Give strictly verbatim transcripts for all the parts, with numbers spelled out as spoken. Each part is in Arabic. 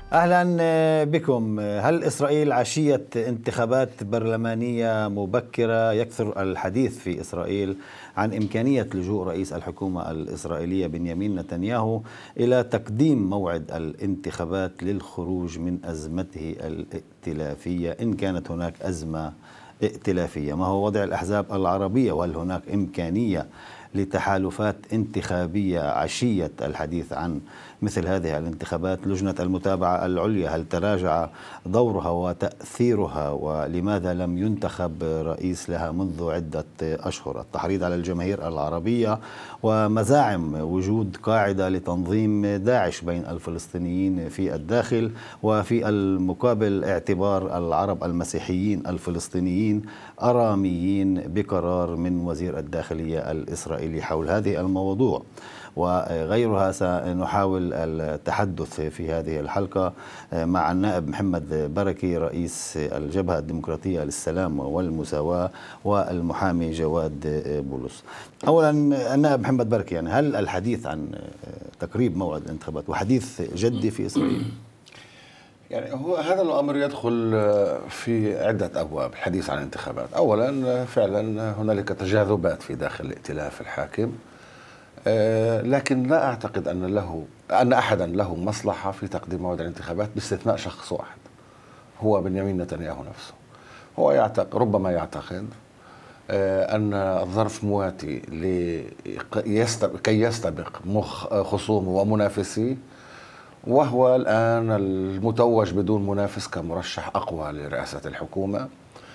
أهلا بكم. هل إسرائيل عشية انتخابات برلمانية مبكرة؟ يكثر الحديث في إسرائيل عن إمكانية لجوء رئيس الحكومة الإسرائيلية بنيامين نتنياهو إلى تقديم موعد الانتخابات للخروج من أزمته الائتلافية إن كانت هناك أزمة ائتلافية. ما هو وضع الأحزاب العربية؟ وهل هناك إمكانية لتحالفات انتخابية عشية الحديث عن مثل هذه الانتخابات؟ لجنة المتابعة العليا هل تراجع دورها وتأثيرها؟ ولماذا لم ينتخب رئيس لها منذ عدة أشهر؟ التحريض على الجماهير العربية ومزاعم وجود قاعدة لتنظيم داعش بين الفلسطينيين في الداخل، وفي المقابل اعتبار العرب المسيحيين الفلسطينيين أراميين بقرار من وزير الداخلية الإسرائيلي. حول هذه الموضوع وغيرها سنحاول التحدث في هذه الحلقة مع النائب محمد بركي رئيس الجبهة الديمقراطية للسلام والمساواة والمحامي جواد بولس. أولا النائب محمد بركي، يعني هل الحديث عن تقريب موعد الانتخابات وحديث جدي في إسرائيل؟ يعني هو هذا الأمر يدخل في عدة أبواب الحديث عن الانتخابات. أولا فعلا هنالك تجاذبات في داخل الائتلاف الحاكم، لكن لا أعتقد أن له أن أحدا له مصلحة في تقديم موعد الانتخابات باستثناء شخص واحد، هو بنيامين نتنياهو نفسه. هو يعتقد ربما يعتقد أن الظرف مواتي كي يستبق خصومه ومنافسيه، وهو الآن المتوج بدون منافس كمرشح أقوى لرئاسة الحكومة،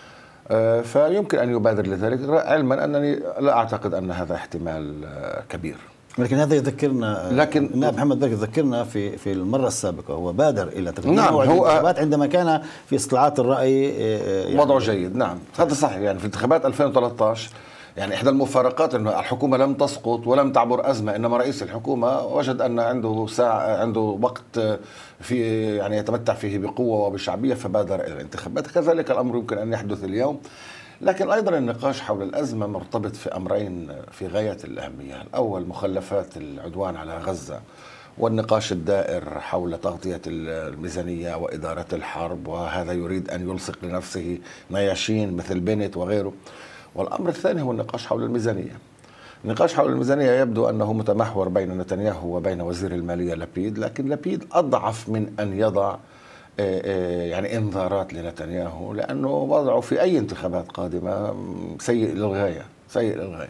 فيمكن أن يبادر لذلك، علما أنني لا أعتقد أن هذا احتمال كبير. لكن هذا يذكرنا، لكن النائب محمد بركي يذكرنا في في المرة السابقة هو بادر إلى تقديم نعم موعد هو الانتخابات عندما كان في استطلاعات الرأي يعني وضعه جيد. نعم هذا صحيح. يعني في انتخابات ألفين وثلاثة عشر يعني إحدى المفارقات أنه الحكومة لم تسقط ولم تعبر أزمة، إنما رئيس الحكومة وجد أن عنده ساعة عنده وقت في يعني يتمتع فيه بقوة وبشعبية فبادر إلى الانتخابات. كذلك الأمر يمكن أن يحدث اليوم. لكن أيضا النقاش حول الأزمة مرتبط في أمرين في غاية الأهمية. الأول مخلفات العدوان على غزة والنقاش الدائر حول تغطية الميزانية وإدارة الحرب، وهذا يريد أن يلصق لنفسه نياشين مثل بنت وغيره. والأمر الثاني هو النقاش حول الميزانية. النقاش حول الميزانية يبدو أنه متمحور بين نتنياهو وبين وزير المالية لبيد، لكن لبيد أضعف من أن يضع يعني انذارات لنتنياهو، لأنه وضعه في أي انتخابات قادمة سيء للغاية سيء للغاية.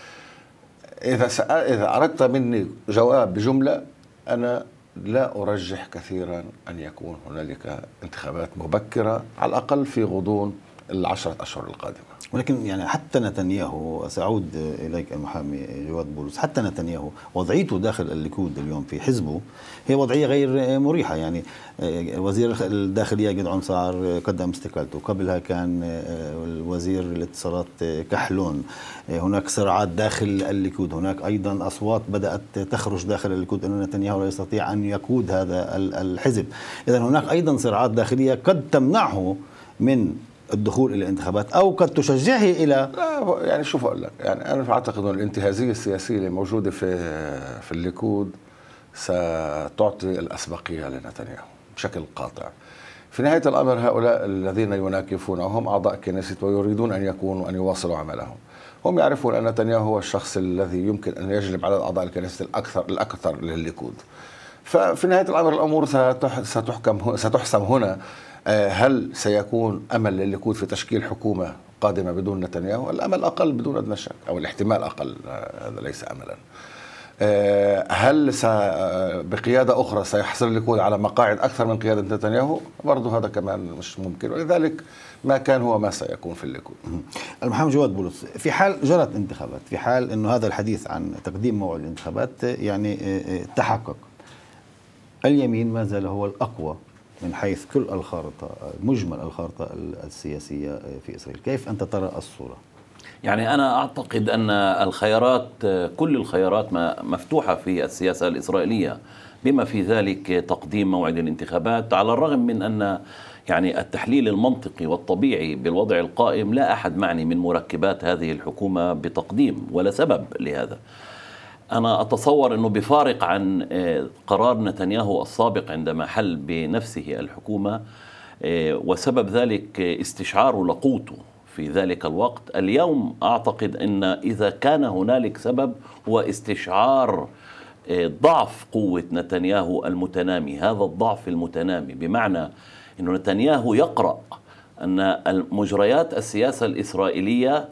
إذا إذا أردت مني جواب بجملة، أنا لا أرجح كثيرا أن يكون هنالك انتخابات مبكرة على الأقل في غضون العشرة أشهر القادمة. ولكن يعني حتى نتنياهو، سأعود إليك المحامي جواد بولس، حتى نتنياهو وضعيته داخل الليكود اليوم في حزبه هي وضعية غير مريحة. يعني وزير الداخلية جدعون سعر قدم استقالته، قبلها كان الوزير الاتصالات كحلون. هناك صراعات داخل الليكود، هناك أيضا أصوات بدأت تخرج داخل الليكود أن نتنياهو لا يستطيع أن يقود هذا الحزب. إذن هناك أيضا صراعات داخلية قد تمنعه من الدخول الى الانتخابات او قد تشجعه الى لا يعني شوف اقول لك، يعني انا اعتقد ان الانتهازيه السياسيه اللي موجوده في في الليكود ستعطي الاسبقيه لنتنياهو بشكل قاطع. في نهايه الامر هؤلاء الذين يناكفونه هم اعضاء كنيست ويريدون ان يكونوا ان يواصلوا عملهم. هم يعرفون ان نتنياهو هو الشخص الذي يمكن ان يجلب على اعضاء الكنيست الاكثر الاكثر للليكود. ففي نهايه الامر الامور ستحكم ستحسم هنا. هل سيكون أمل للليكود في تشكيل حكومة قادمة بدون نتنياهو؟ الأمل أقل بدون أدنى شك، أو الاحتمال أقل، هذا ليس أملا. هل بقيادة أخرى سيحصل الليكود على مقاعد أكثر من قيادة نتنياهو؟ برضو هذا كمان مش ممكن، ولذلك ما كان هو ما سيكون في الليكود. المحامي جواد بولس، في حال جرت انتخابات، في حال أنه هذا الحديث عن تقديم موعد الانتخابات يعني تحقق، اليمين ما زال هو الأقوى من حيث كل الخارطة، مجمل الخارطة السياسية في إسرائيل. كيف أنت ترى الصورة؟ يعني أنا أعتقد أن الخيارات، كل الخيارات مفتوحة في السياسة الإسرائيلية، بما في ذلك تقديم موعد الانتخابات، على الرغم من أن يعني التحليل المنطقي والطبيعي بالوضع القائم لا أحد معني من مركبات هذه الحكومة بتقديم، ولا سبب لهذا. أنا أتصور أنه بفارق عن قرار نتنياهو السابق عندما حل بنفسه الحكومة، وسبب ذلك استشعار لقوته في ذلك الوقت، اليوم أعتقد أن إذا كان هنالك سبب هو استشعار ضعف قوة نتنياهو المتنامي. هذا الضعف المتنامي بمعنى أن نتنياهو يقرأ أن مجريات السياسة الإسرائيلية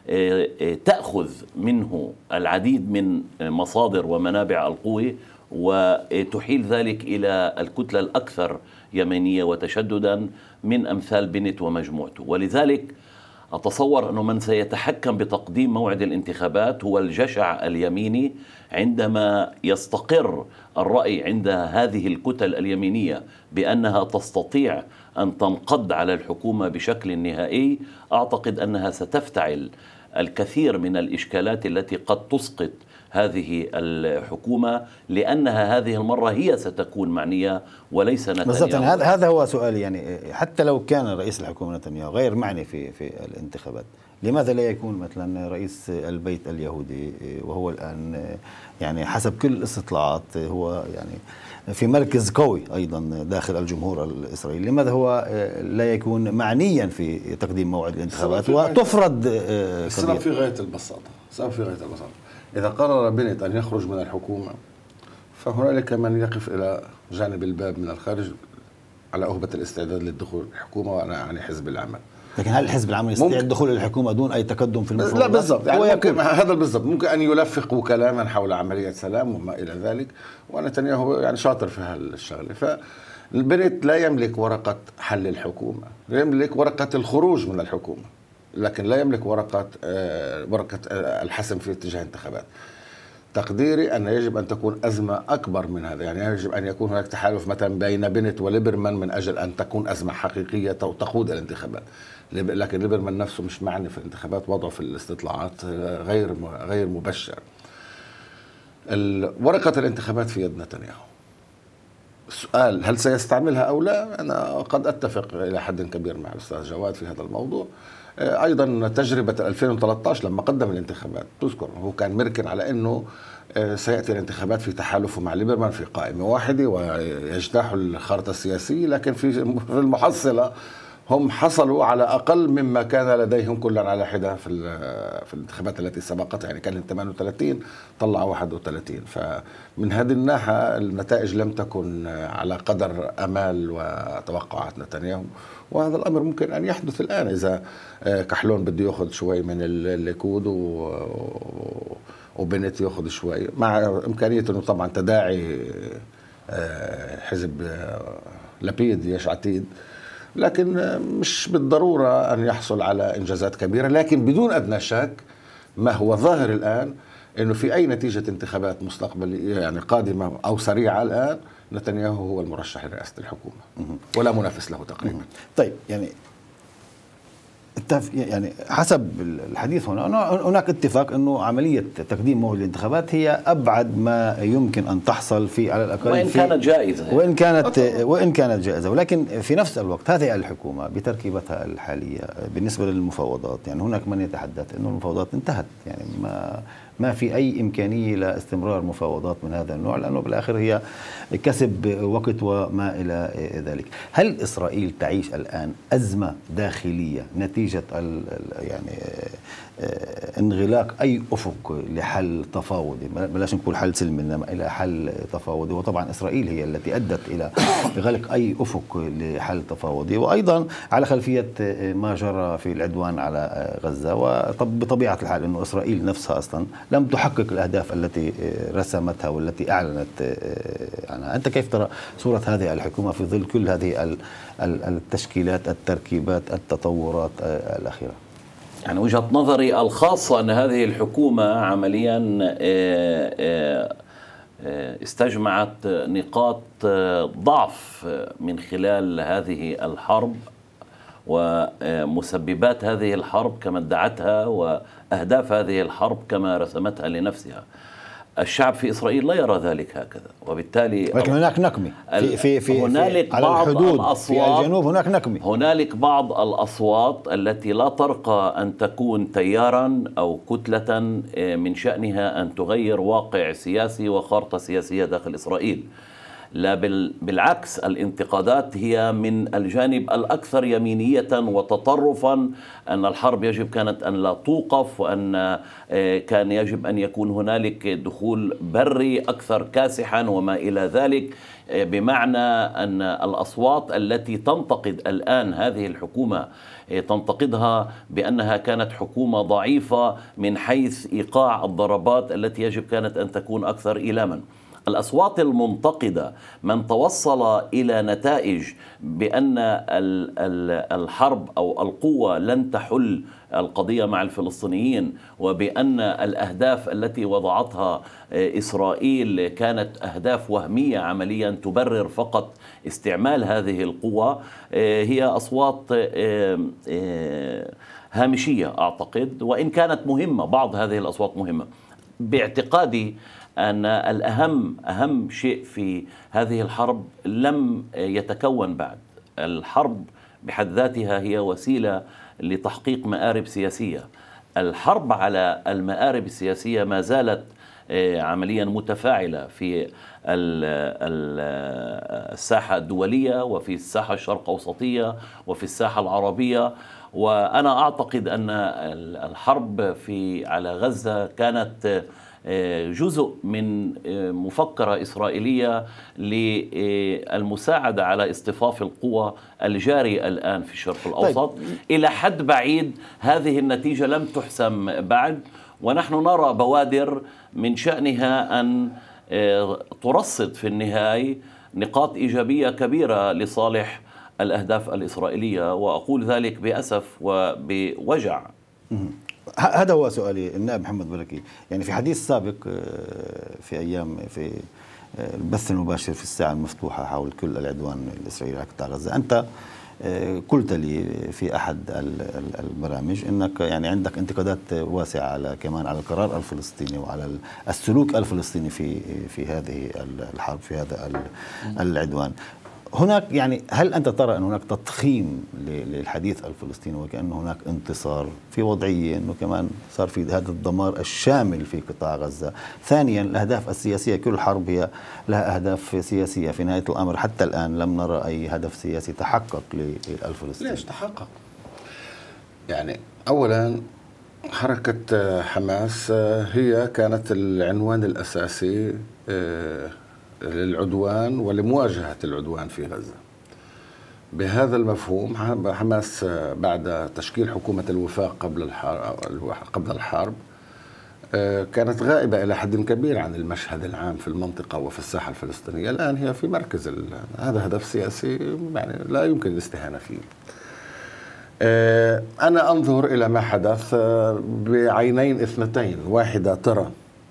تأخذ منه العديد من مصادر ومنابع القوة، وتحيل ذلك إلى الكتلة الأكثر يمينية وتشددا من أمثال بنت ومجموعته. ولذلك أتصور أنه من سيتحكم بتقديم موعد الانتخابات هو الجشع اليميني، عندما يستقر الرأي عند هذه الكتل اليمينية بأنها تستطيع أن تنقض على الحكومة بشكل نهائي. أعتقد أنها ستفتعل الكثير من الإشكالات التي قد تسقط هذه الحكومة، لأنها هذه المرة هي ستكون معنية وليس نتنياهو. بالضبط، هذا هذا هو سؤالي. يعني حتى لو كان رئيس الحكومة نتنياهو غير معني في في الانتخابات، لماذا لا يكون مثلا رئيس البيت اليهودي وهو الآن يعني حسب كل الاستطلاعات هو يعني في مركز قوي أيضا داخل الجمهور الإسرائيلي، لماذا هو لا يكون معنيا في تقديم موعد الانتخابات وتفرض قضية؟ السبب في غاية البساطة، السبب في غاية البساطة. إذا قرر بنت أن يخرج من الحكومة فهنالك من يقف إلى جانب الباب من الخارج على أهبة الاستعداد للدخول الحكومة، وأنا يعني حزب العمل. لكن هل الحزب العمل يستطيع الدخول للحكومة دون أي تقدم في المفاوضات؟ لا بالضبط، يعني ممكن هذا بالضبط، ممكن أن يلفقوا كلاما حول عملية سلام وما إلى ذلك، ونتنياهو يعني شاطر في هالشغلة. فالبنت لا يملك ورقة حل الحكومة، لا يملك ورقة الخروج من الحكومة، لكن لا يملك ورقة آه ورقة آه الحسم في اتجاه انتخابات. تقديري أن يجب أن تكون أزمة أكبر من هذا، يعني يجب أن يكون هناك تحالف مثلا بين بنت وليبرمان من أجل أن تكون أزمة حقيقية تقود إلى الانتخابات. لكن ليبرمان نفسه مش معني في الانتخابات، وضعه في الاستطلاعات غير غير مبشر. ورقة الانتخابات في يد نتنياهو. السؤال هل سيستعملها أو لا؟ أنا قد أتفق إلى حد كبير مع الأستاذ جواد في هذا الموضوع. أيضا تجربة ألفين وثلاثة عشر لما قدم الانتخابات، تذكر هو كان مركن على أنه سيأتي الانتخابات في تحالفه مع ليبرمان في قائمة واحدة ويجتاح الخارطة السياسية، لكن في المحصلة هم حصلوا على أقل مما كان لديهم كلا على حدة في في الانتخابات التي سبقتها، يعني كان ثمانية وثلاثين طلع واحد وثلاثين. فمن هذه الناحية النتائج لم تكن على قدر أمال وتوقعات نتنياهو، وهذا الأمر ممكن أن يحدث الآن إذا كحلون بده يأخذ شوي من الليكود وبنت يأخذ شوي، مع إمكانية أنه طبعا تداعي حزب لبيد يش عتيد، لكن مش بالضرورة أن يحصل على إنجازات كبيرة. لكن بدون أدنى شك ما هو ظاهر الآن أنه في أي نتيجة انتخابات مستقبلية يعني قادمة أو سريعة الآن نتنياهو هو المرشح لرئاسة الحكومة ولا منافس له تقريبا. طيب يعني يعني حسب الحديث هنا هناك اتفاق انه عمليه تقديم موعد الانتخابات هي ابعد ما يمكن ان تحصل في على الاقل وان كانت جائزه وان كانت وان كانت جائزه ولكن في نفس الوقت هذه الحكومه بتركيبتها الحاليه بالنسبه للمفاوضات، يعني هناك من يتحدث انه المفاوضات انتهت، يعني ما ما في أي إمكانية لاستمرار مفاوضات من هذا النوع، لأنه بالآخر هي كسب وقت وما إلى ذلك. هل إسرائيل تعيش الآن أزمة داخلية نتيجة يعني انغلاق أي أفق لحل تفاوضي، بلاش نقول حل سلمي إنما إلى حل تفاوضي؟ وطبعا إسرائيل هي التي أدت إلى غلق أي أفق لحل تفاوضي، وأيضا على خلفية ما جرى في العدوان على غزة. وبطبيعة الحال أنه إسرائيل نفسها أصلا لم تحقق الأهداف التي رسمتها والتي أعلنت عنها. أنت كيف ترى صورة هذه الحكومة في ظل كل هذه التشكيلات، التركيبات، التطورات الأخيرة؟ يعني وجهة نظري الخاصة أن هذه الحكومة عمليا استجمعت نقاط ضعف من خلال هذه الحرب ومسببات هذه الحرب كما ادعتها وأهداف هذه الحرب كما رسمتها لنفسها. الشعب في إسرائيل لا يرى ذلك هكذا، وبالتالي لكن هناك نقمة في في في, هنالك في على بعض الحدود الأصوات في الجنوب هناك نقمة. هنالك بعض الأصوات التي لا ترقى أن تكون تيارا أو كتلة من شأنها أن تغير واقع سياسي وخارطة سياسية داخل إسرائيل. لا، بالعكس، الانتقادات هي من الجانب الأكثر يمينية وتطرفا، أن الحرب يجب كانت أن لا توقف، وأن كان يجب أن يكون هنالك دخول بري أكثر كاسحا وما إلى ذلك، بمعنى أن الأصوات التي تنتقد الآن هذه الحكومة تنتقدها بأنها كانت حكومة ضعيفة من حيث إيقاع الضربات التي يجب كانت أن تكون أكثر إيلاما. الأصوات المنتقدة من توصل إلى نتائج بأن الحرب أو القوة لن تحل القضية مع الفلسطينيين، وبأن الأهداف التي وضعتها إسرائيل كانت أهداف وهمية عمليا تبرر فقط استعمال هذه القوة، هي أصوات هامشية أعتقد، وإن كانت مهمة، بعض هذه الأصوات مهمة. باعتقادي أن الأهم أهم شيء في هذه الحرب لم يتكون بعد. الحرب بحد ذاتها هي وسيلة لتحقيق مآرب سياسية. الحرب على المآرب السياسية ما زالت عمليا متفاعلة في الساحة الدولية وفي الساحة الشرق أوسطية وفي الساحة العربية. وأنا أعتقد أن الحرب في على غزة كانت جزء من مفكرة إسرائيلية للمساعدة على اصطفاف القوى الجارية الآن في الشرق الأوسط. طيب. إلى حد بعيد هذه النتيجة لم تحسم بعد، ونحن نرى بوادر من شأنها أن ترصد في النهاية نقاط إيجابية كبيرة لصالح الأهداف الإسرائيلية، وأقول ذلك بأسف وبوجع. هذا هو سؤالي النائب محمد بركي. يعني في حديث سابق في أيام في البث المباشر في الساعة المفتوحة حول كل العدوان الإسرائيلي على قطاع غزة، أنت قلت لي في أحد البرامج أنك يعني عندك انتقادات واسعة على كمان على القرار الفلسطيني وعلى السلوك الفلسطيني في في هذه الحرب، في هذا العدوان. هناك يعني هل أنت ترى أن هناك تضخيم للحديث الفلسطيني وكأن هناك انتصار في وضعية أنه كمان صار في هذا الدمار الشامل في قطاع غزة؟ ثانيا، الأهداف السياسية، كل حرب هي لها أهداف سياسية، في نهاية الأمر حتى الآن لم نرى أي هدف سياسي تحقق للفلسطيني. ليش تحقق؟ يعني أولا حركة حماس هي كانت العنوان الأساسي للعدوان ولمواجهة العدوان في غزة. بهذا المفهوم حماس بعد تشكيل حكومة الوفاق قبل الحرب قبل الحرب كانت غائبة إلى حد كبير عن المشهد العام في المنطقة وفي الساحة الفلسطينية. الآن هي في مركز، هذا هدف سياسي يعني لا يمكن الاستهانة فيه. أنا أنظر إلى ما حدث بعينين اثنتين، واحدة ترى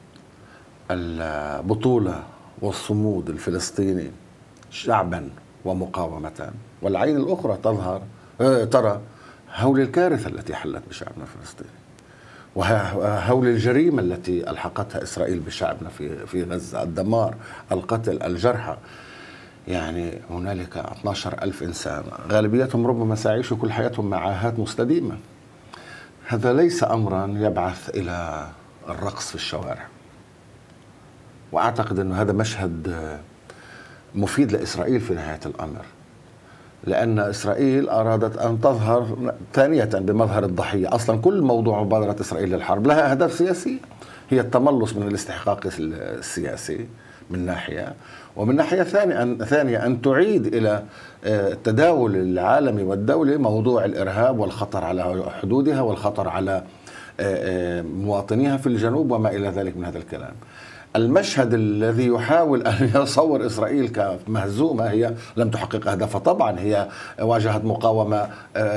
البطولة والصمود الفلسطيني شعبا ومقاومة، والعين الأخرى تظهر ترى هول الكارثة التي حلت بشعبنا الفلسطيني، وهول الجريمة التي ألحقتها إسرائيل بشعبنا في في غزة، الدمار، القتل، الجرحى. يعني هنالك اثني عشر ألف إنسان غالبيتهم ربما سيعيش كل حياتهم مع عاهات مستديمة. هذا ليس أمرا يبعث إلى الرقص في الشوارع، وأعتقد أن هذا مشهد مفيد لإسرائيل في نهاية الأمر، لأن إسرائيل أرادت أن تظهر ثانية بمظهر الضحية. أصلا كل موضوع مبادرة إسرائيل للحرب لها أهداف سياسية، هي التملص من الاستحقاق السياسي من ناحية، ومن ناحية ثانية ثانية أن تعيد إلى التداول العالمي والدولي موضوع الإرهاب والخطر على حدودها والخطر على مواطنيها في الجنوب وما إلى ذلك من هذا الكلام. المشهد الذي يحاول أن يصور إسرائيل كمهزومة، هي لم تحقق أهدافها طبعا، هي واجهت مقاومة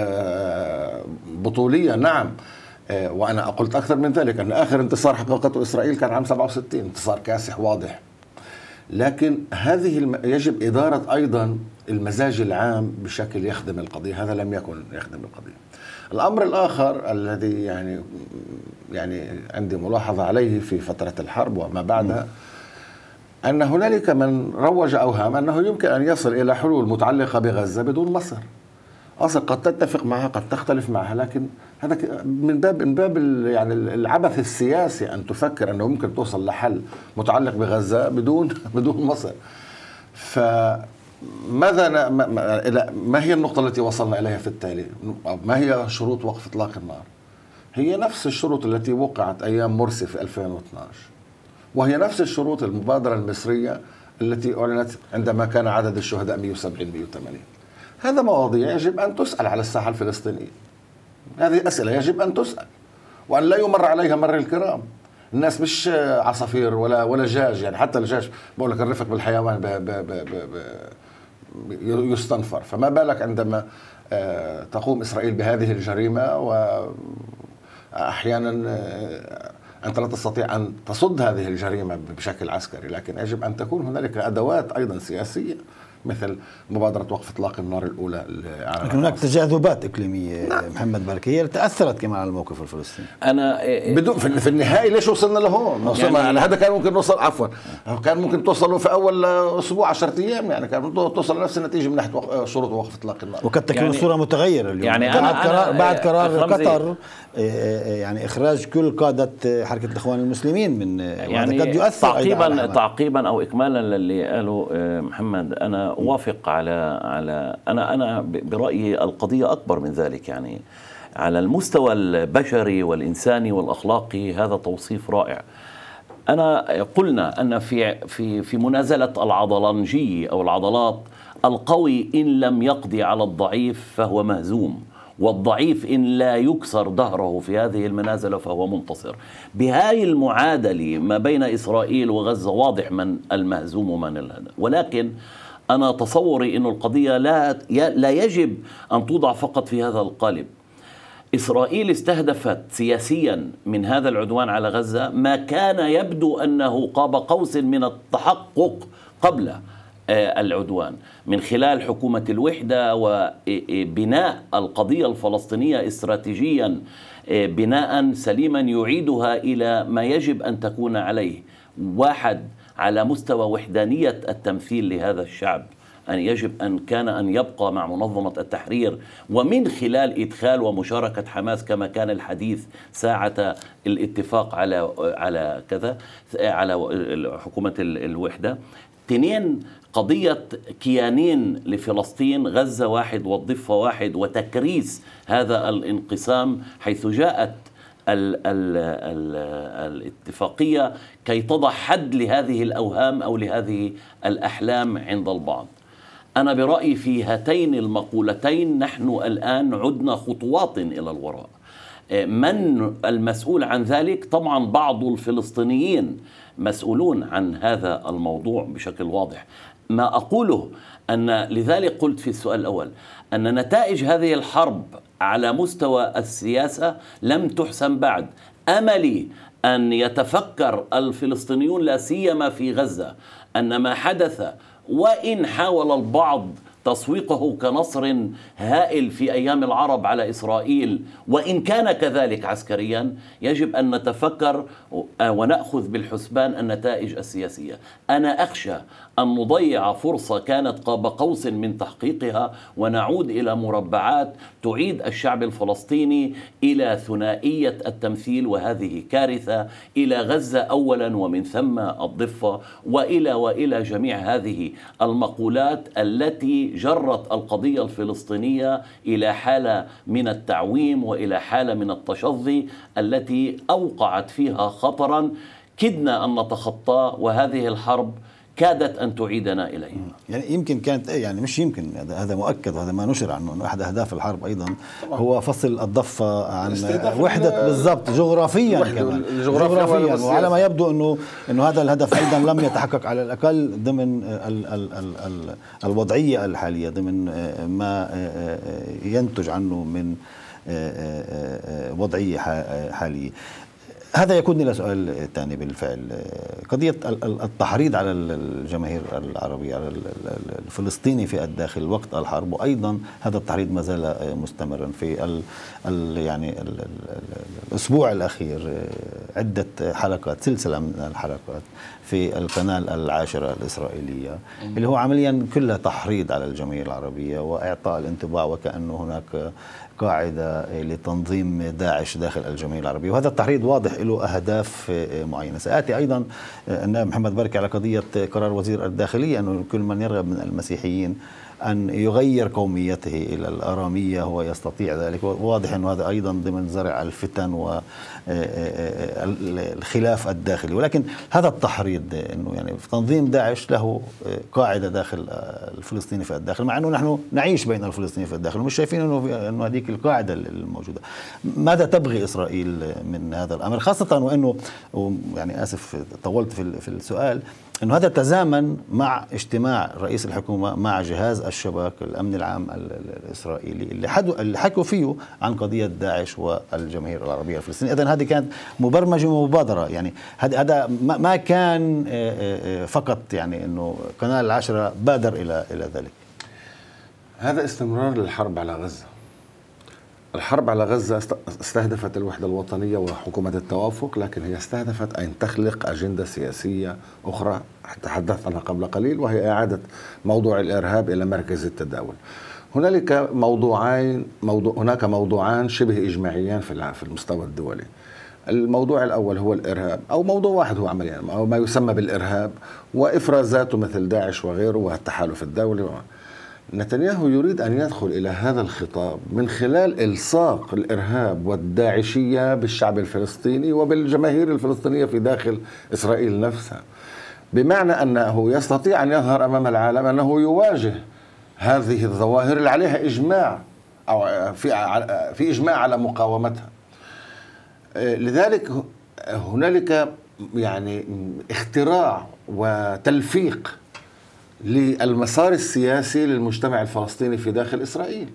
بطولية نعم، وأنا قلت أكثر من ذلك أن آخر انتصار حققته إسرائيل كان عام سبعة وستين، انتصار كاسح واضح. لكن هذه الم... يجب إدارة أيضا المزاج العام بشكل يخدم القضية، هذا لم يكن يخدم القضية. الأمر الآخر الذي يعني يعني عندي ملاحظة عليه في فترة الحرب وما بعدها، أن هنالك من روج أوهام أنه يمكن أن يصل إلى حلول متعلقة بغزة بدون مصر. مصر قد تتفق معها قد تختلف معها، لكن هذا من باب من باب يعني العبث السياسي أن تفكر أنه ممكن توصل لحل متعلق بغزة بدون بدون مصر. فماذا ما هي النقطة التي وصلنا إليها في التالي؟ ما هي شروط وقف إطلاق النار؟ هي نفس الشروط التي وقعت أيام مرسي في ألفين واثناشر، وهي نفس الشروط المبادرة المصرية التي أعلنت عندما كان عدد الشهداء مئة وسبعين مئة وثمانين. هذا مواضيع يجب أن تسأل على الساحة الفلسطينية. هذه أسئلة يجب أن تسأل وأن لا يمر عليها مر الكرام. الناس مش عصافير ولا ولا دجاج، يعني حتى الدجاج بقول لك الرفق بالحيوان ب ب ب ب ب يستنفر، فما بالك عندما تقوم إسرائيل بهذه الجريمة وأحيانا أنت لا تستطيع أن تصد هذه الجريمة بشكل عسكري، لكن يجب أن تكون هنالك أدوات أيضا سياسية مثل مبادرة وقف إطلاق النار الأولى. لكن هناك تجاذبات إقليمية نعم. محمد بركية تأثرت كمان على الموقف الفلسطيني. أنا بدون في النهاية ليش وصلنا لهون؟ يعني هذا كان ممكن نوصل عفوا كان ممكن توصلوا في أول أسبوع عشرة أيام، يعني كان توصل نفس النتيجة من ناحية شروط وقف إطلاق النار. وقد تكون يعني الصورة متغيرة اليوم يعني بعد أنا قرار أنا بعد قرار قطر يعني إخراج كل قادة حركة الإخوان المسلمين من يعني قد يؤثر تعقيبا تعقيبا أو إكمالا للي قاله محمد. أنا أوافق على على أنا أنا برأيي القضية أكبر من ذلك، يعني على المستوى البشري والإنساني والأخلاقي هذا توصيف رائع. أنا قلنا أن في في في منازلة العضلنجي أو العضلات، القوي إن لم يقضي على الضعيف فهو مهزوم، والضعيف إن لا يكسر ظهره في هذه المنازلة فهو منتصر. بهاي المعادلة ما بين إسرائيل وغزة واضح من المهزوم ومن الهدف، ولكن أنا تصوري أن القضية لا لا يجب أن توضع فقط في هذا القالب. إسرائيل استهدفت سياسيا من هذا العدوان على غزة ما كان يبدو أنه قاب قوس من التحقق قبل العدوان، من خلال حكومة الوحدة وبناء القضية الفلسطينية استراتيجيا بناء سليما يعيدها إلى ما يجب أن تكون عليه. واحد، على مستوى وحدانية التمثيل لهذا الشعب، أن يجب أن كان أن يبقى مع منظمة التحرير، ومن خلال إدخال ومشاركة حماس كما كان الحديث ساعة الاتفاق على على كذا على حكومة الوحدة. اثنين، قضية كيانين لفلسطين، غزة واحد والضفة واحد، وتكريس هذا الانقسام حيث جاءت ال ال ال الاتفاقية كي تضع حد لهذه الأوهام أو لهذه الأحلام عند البعض. أنا برأيي في هاتين المقولتين نحن الآن عدنا خطوات إلى الوراء. من المسؤول عن ذلك؟ طبعا بعض الفلسطينيين مسؤولون عن هذا الموضوع بشكل واضح. ما أقوله أن لذلك قلت في السؤال الأول أن نتائج هذه الحرب على مستوى السياسة لم تحسم بعد. أملي أن يتفكر الفلسطينيون لا سيما في غزة أن ما حدث، وإن حاول البعض تسويقه كنصر هائل في أيام العرب على إسرائيل، وإن كان كذلك عسكريا، يجب أن نتفكر ونأخذ بالحسبان النتائج السياسية. أنا أخشى أن نضيع فرصة كانت قاب قوس من تحقيقها ونعود إلى مربعات تعيد الشعب الفلسطيني إلى ثنائية التمثيل، وهذه كارثة، إلى غزة أولا ومن ثم الضفة، وإلى وإلى جميع هذه المقولات التي جرت القضية الفلسطينية إلى حالة من التعويم وإلى حالة من التشظي التي أوقعت فيها خطرا كدنا أن نتخطاه، وهذه الحرب كادت أن تعيدنا إليه. يعني يمكن كانت يعني مش يمكن هذا مؤكد، وهذا ما نشر عنه أنه أحد أهداف الحرب أيضا هو فصل الضفة عن وحدة بالضبط جغرافيا كمان جغرافيا، وعلى ما يبدو أنه أنه هذا الهدف أيضا لم يتحقق على الأقل ضمن ال ال ال ال الوضعية الحالية، ضمن ما ينتج عنه من وضعية حالية. هذا يقودني إلى سؤال ثاني بالفعل. قضية التحريض على الجماهير العربية على الفلسطيني في الداخل وقت الحرب، وأيضا هذا التحريض ما زال مستمرا في ال ال يعني ال الأسبوع الأخير. عدة حلقات، سلسلة من الحلقات في القناة العاشرة الإسرائيلية اللي هو عمليا كلها تحريض على الجماهير العربية وإعطاء الانطباع وكأنه هناك قاعدة لتنظيم داعش داخل الجماهير العربية، وهذا التحريض واضح له أهداف معينة. سآتي أيضا النائب محمد بركة على قضية قرار وزير الداخلية أنه كل من يرغب من المسيحيين أن يغير قوميته إلى الآرامية هو يستطيع ذلك. واضح أنه هذا أيضا ضمن زرع الفتن والخلاف الداخلي. ولكن هذا التحريض أنه يعني في تنظيم داعش له قاعدة داخل الفلسطيني في الداخل، مع أنه نحن نعيش بين الفلسطينيين في الداخل ومش شايفين أنه أنه هذيك القاعدة الموجودة. ماذا تبغي إسرائيل من هذا الأمر، خاصة وأنه يعني آسف طولت في السؤال، أنه هذا تزامن مع اجتماع رئيس الحكومة مع جهاز الشباك الأمن العام الإسرائيلي اللي, اللي حكوا فيه عن قضية داعش والجماهير العربية الفلسطينية. إذن هذه كانت مبرمجة ومبادرة، يعني هذا ما كان فقط يعني أنه قناة العاشرة بادر إلى إلى ذلك. هذا استمرار للحرب على غزة. الحرب على غزة استهدفت الوحدة الوطنية وحكومة التوافق، لكن هي استهدفت أن تخلق أجندة سياسية أخرى تحدثت عنها قبل قليل، وهي إعادة موضوع الإرهاب إلى مركز التداول. هنالك موضوعين موضوع هناك موضوعان شبه إجماعيان في في المستوى الدولي. الموضوع الأول هو الإرهاب، أو موضوع واحد هو عمليا أو ما يسمى بالإرهاب وإفرازاته مثل داعش وغيره والتحالف الدولي. نتنياهو يريد أن يدخل إلى هذا الخطاب من خلال إلصاق الإرهاب والداعشية بالشعب الفلسطيني وبالجماهير الفلسطينية في داخل إسرائيل نفسها، بمعنى أنه يستطيع أن يظهر أمام العالم أنه يواجه هذه الظواهر اللي عليها إجماع أو في في إجماع على مقاومتها. لذلك هنالك يعني اختراع وتلفيق للمسار السياسي للمجتمع الفلسطيني في داخل إسرائيل.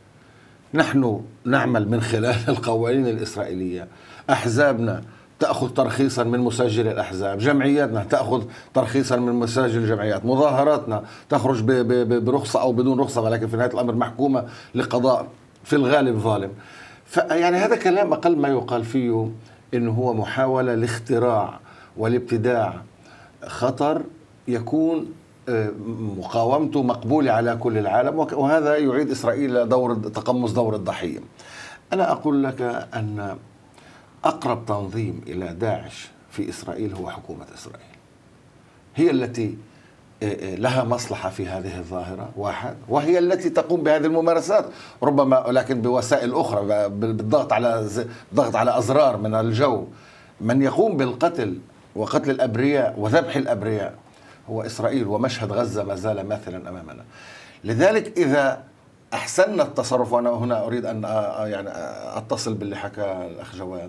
نحن نعمل من خلال القوانين الإسرائيلية، أحزابنا تأخذ ترخيصا من مسجل الأحزاب، جمعياتنا تأخذ ترخيصا من مسجل الجمعيات، مظاهراتنا تخرج برخصة أو بدون رخصة، ولكن في نهاية الأمر محكومة لقضاء في الغالب ظالم. فيعني هذا كلام أقل ما يقال فيه إنه هو محاولة لاختراع والابتداع خطر يكون مقاومته مقبولة على كل العالم، وهذا يعيد إسرائيل دور تقمص دور الضحية. أنا أقول لك أن أقرب تنظيم إلى داعش في إسرائيل هو حكومة إسرائيل، هي التي لها مصلحة في هذه الظاهرة واحد، وهي التي تقوم بهذه الممارسات ربما لكن بوسائل أخرى، بالضغط على ضغط على أزرار من الجو. من يقوم بالقتل وقتل الأبرياء وذبح الأبرياء هو إسرائيل، ومشهد غزة ما زال ماثلا أمامنا. لذلك إذا أحسننا التصرف، وأنا هنا أريد أن يعني أتصل باللي حكى الأخ جواد،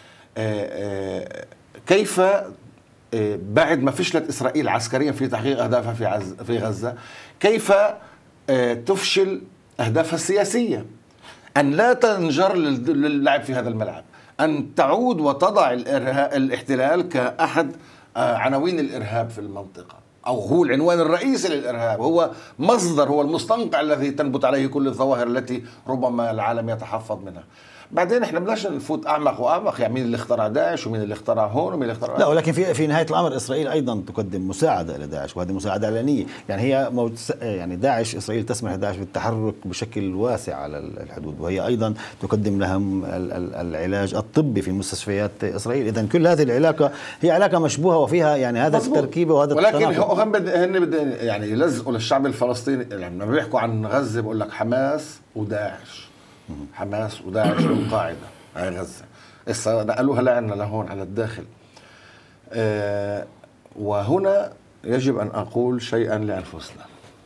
كيف بعد ما فشلت إسرائيل عسكريا في تحقيق أهدافها في عز في غزة، كيف تفشل أهدافها السياسية؟ أن لا تنجر للعب في هذا الملعب، أن تعود وتضع الاحتلال كأحد عناوين الإرهاب في المنطقة، أو هو العنوان الرئيسي للإرهاب، هو مصدر، هو المستنقع الذي تنبت عليه كل الظواهر التي ربما العالم يتحفظ منها. بعدين احنا بدناش نفوت اعمق واعمق، يعني مين اللي اخترع داعش ومين اللي اخترع هون ومين اللي اخترع لا، ولكن في في نهايه الامر اسرائيل ايضا تقدم مساعده الى داعش، وهذه مساعده اعلانيه. يعني هي يعني داعش اسرائيل تسمح لداعش بالتحرك بشكل واسع على الحدود، وهي ايضا تقدم لهم العلاج الطبي في مستشفيات اسرائيل. اذا كل هذه العلاقه هي علاقه مشبوهه وفيها يعني هذا التركيبه وهذا ولكن هم هن بدهم يعني يلزقوا للشعب الفلسطيني. لما يعني بيحكوا عن غزه بقول لك حماس وداعش، حماس وداعش والقاعدة هاي غزة، إسا نقلوها لعنا لهون على الداخل. أه وهنا يجب أن أقول شيئا لأنفسنا،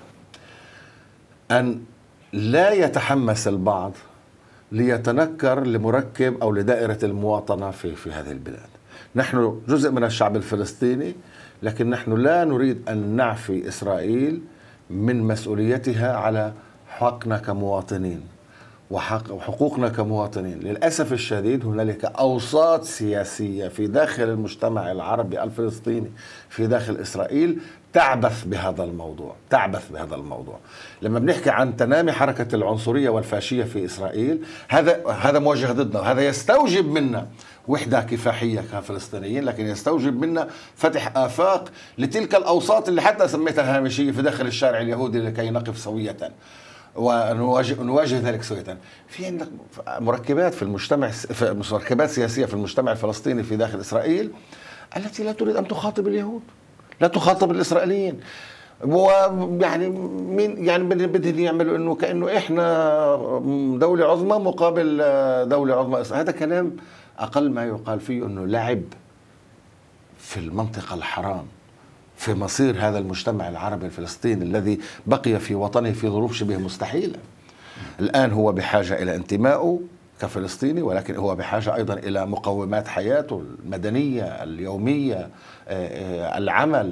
أن لا يتحمس البعض ليتنكر لمركب أو لدائرة المواطنة في في هذه البلاد. نحن جزء من الشعب الفلسطيني، لكن نحن لا نريد أن نعفي إسرائيل من مسؤوليتها على حقنا كمواطنين. وحقوقنا كمواطنين. للأسف الشديد هنالك أوساط سياسية في داخل المجتمع العربي الفلسطيني في داخل إسرائيل تعبث بهذا الموضوع تعبث بهذا الموضوع. لما بنحكي عن تنامي حركة العنصرية والفاشية في إسرائيل، هذا هذا موجه ضدنا، وهذا يستوجب منا وحدة كفاحية كفلسطينيين، لكن يستوجب منا فتح آفاق لتلك الأوساط اللي حتى سميتها هامشية في داخل الشارع اليهودي لكي نقف سوية ونواجه نواجه ذلك سوية. في عندك مركبات في المجتمع، مركبات سياسية في المجتمع الفلسطيني في داخل إسرائيل التي لا تريد أن تخاطب اليهود، لا تخاطب الإسرائيليين. ويعني مين يعني بدهم يعملوا انه كانه احنا دوله عظمى مقابل دوله عظمى. هذا كلام اقل ما يقال فيه انه لعب في المنطقه الحرام في مصير هذا المجتمع العربي الفلسطيني الذي بقي في وطنه في ظروف شبه مستحيله. الان هو بحاجه الى انتمائه كفلسطيني، ولكن هو بحاجه ايضا الى مقومات حياته المدنيه اليوميه، العمل،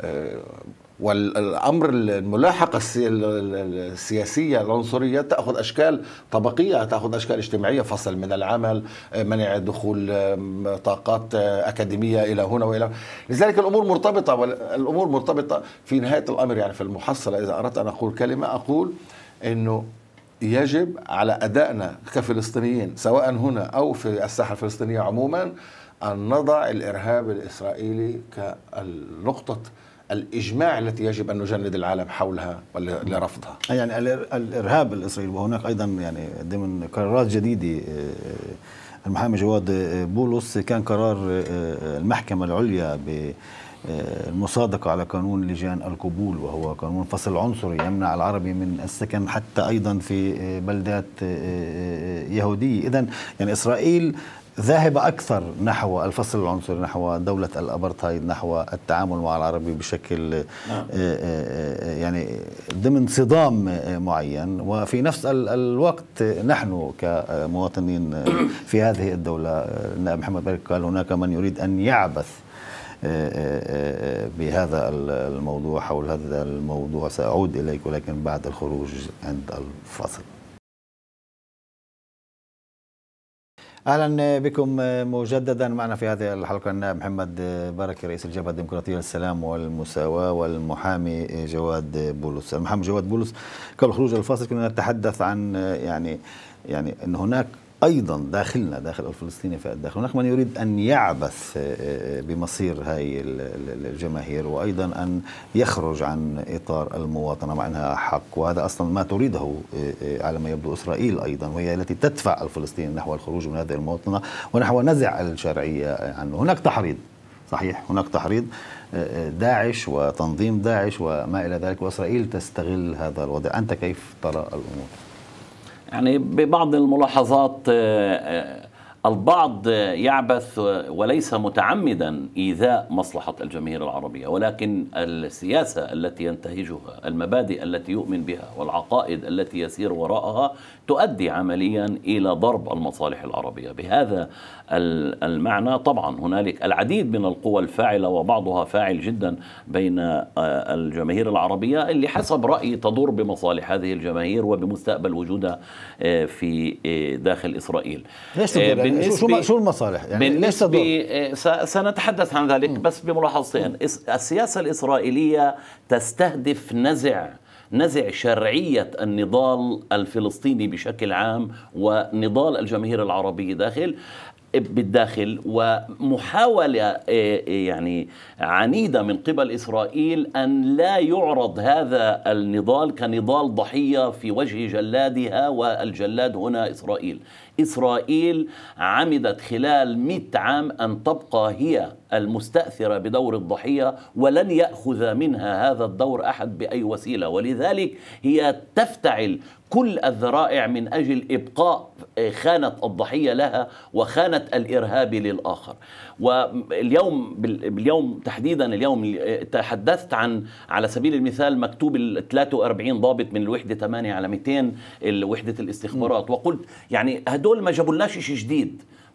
والأمر الملاحقة السياسية العنصرية تأخذ أشكال طبقية، تأخذ أشكال اجتماعية، فصل من العمل، منع دخول طاقات أكاديمية إلى هنا وإلى. لذلك الأمور مرتبطة، والأمور مرتبطة في نهاية الأمر. يعني في المحصلة إذا أردت أن أقول كلمة أقول إنه يجب على أدائنا كفلسطينيين سواء هنا أو في الساحة الفلسطينية عموما أن نضع الإرهاب الإسرائيلي كنقطة الإجماع التي يجب أن نجند العالم حولها لرفضها. يعني الإرهاب الإسرائيلي. وهناك أيضا يعني ضمن قرارات جديدة المحامي جواد بولس كان قرار المحكمة العليا بالمصادقة على قانون لجان القبول، وهو قانون فصل عنصري يمنع العربي من السكن حتى أيضا في بلدات يهودية. إذن يعني إسرائيل ذاهبة أكثر نحو الفصل العنصري، نحو دولة الأبرتايد، نحو التعامل مع العربي بشكل يعني ضمن صدام معين. وفي نفس الوقت نحن كمواطنين في هذه الدولة، النائب محمد برك قال هناك من يريد أن يعبث بهذا الموضوع. حول هذا الموضوع سأعود إليك ولكن بعد الخروج عند الفصل. اهلا بكم مجددا. معنا في هذه الحلقه النائب محمد بركي رئيس الجبهه الديمقراطيه للسلام والمساواه، والمحامي جواد بولس. المحامي جواد بولس، قبل خروج الفاصل كنا نتحدث عن يعني يعني ان هناك ايضا داخلنا داخل الفلسطيني في الداخل هناك من يريد ان يعبث بمصير هاي الجماهير، وايضا ان يخرج عن اطار المواطنه مع انها حق، وهذا اصلا ما تريده على ما يبدو اسرائيل ايضا، وهي التي تدفع الفلسطينيين نحو الخروج من هذه المواطنه ونحو نزع الشرعيه عنه. هناك تحريض، صحيح، هناك تحريض داعش وتنظيم داعش وما الى ذلك، واسرائيل تستغل هذا الوضع. انت كيف ترى الامور؟ يعني ببعض الملاحظات البعض يعبث وليس متعمدا إيذاء مصلحة الجماهير العربية، ولكن السياسة التي ينتهجها، المبادئ التي يؤمن بها، والعقائد التي يسير وراءها تؤدي عمليا إلى ضرب المصالح العربية. بهذا المعنى طبعا هنالك العديد من القوى الفاعلة، وبعضها فاعل جدا بين الجماهير العربية اللي حسب رأيي تضر بمصالح هذه الجماهير وبمستقبل وجودها في داخل إسرائيل. ليش شو شو المصالح؟ يعني ليش تضر؟ سنتحدث عن ذلك، بس بملاحظتين. السياسة الإسرائيلية تستهدف نزع نزع شرعية النضال الفلسطيني بشكل عام ونضال الجماهير العربية داخل بالداخل، ومحاولة يعني عنيدة من قبل إسرائيل أن لا يعرض هذا النضال كنضال ضحية في وجه جلادها، والجلاد هنا إسرائيل. إسرائيل عمدت خلال مئة عام أن تبقى هي المستأثرة بدور الضحية، ولن يأخذ منها هذا الدور أحد بأي وسيلة، ولذلك هي تفتعل كل الذرائع من أجل إبقاء خانة الضحية لها وخانة الإرهابي للآخر. واليوم باليوم تحديدا اليوم تحدثت عن على سبيل المثال مكتوب ال ثلاثة وأربعين ضابط من الوحدة ثمانية على مئتين وحدة الاستخبارات، وقلت يعني هدول ما جابولناش شيء جديد،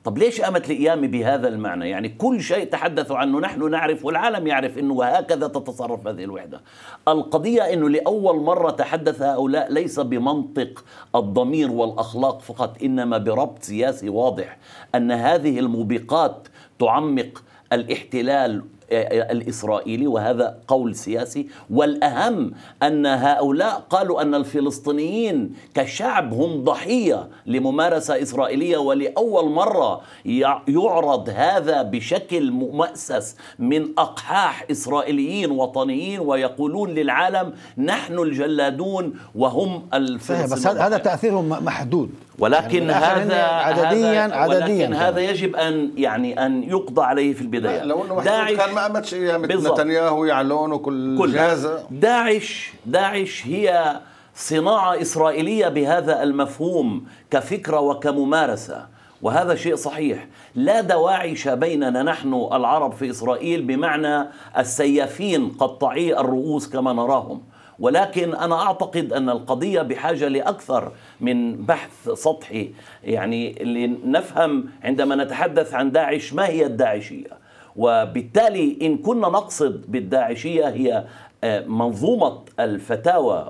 طب ليش قامت القيامة بهذا المعنى؟ يعني كل شيء تحدثوا عنه نحن نعرف والعالم يعرف أنه وهكذا تتصرف هذه الوحدة. القضية أنه لأول مرة تحدث هؤلاء ليس بمنطق الضمير والأخلاق فقط، إنما بربط سياسي واضح أن هذه الموبقات تعمق الاحتلال الإسرائيلي، وهذا قول سياسي. والأهم أن هؤلاء قالوا أن الفلسطينيين كشعب هم ضحية لممارسة إسرائيلية، ولأول مرة يعرض هذا بشكل مؤسس من أقحاح إسرائيليين وطنيين، ويقولون للعالم نحن الجلادون وهم الفلسطينيين. بس هذا تأثيرهم محدود، ولكن يعني هذا عدديا هذا عدديا ولكن هذا يجب ان يعني ان يقضى عليه في البدايه. لو انه داعش كان ما قامتش ايام نتنياهو يعلون وكل جهازه. داعش داعش هي صناعه اسرائيليه بهذا المفهوم كفكره وكممارسه، وهذا شيء صحيح. لا دواعش بيننا نحن العرب في اسرائيل بمعنى السيافين قطعي الرؤوس كما نراهم، ولكن أنا أعتقد أن القضية بحاجة لأكثر من بحث سطحي، يعني لنفهم عندما نتحدث عن داعش ما هي الداعشية. وبالتالي إن كنا نقصد بالداعشية هي منظومة الفتاوى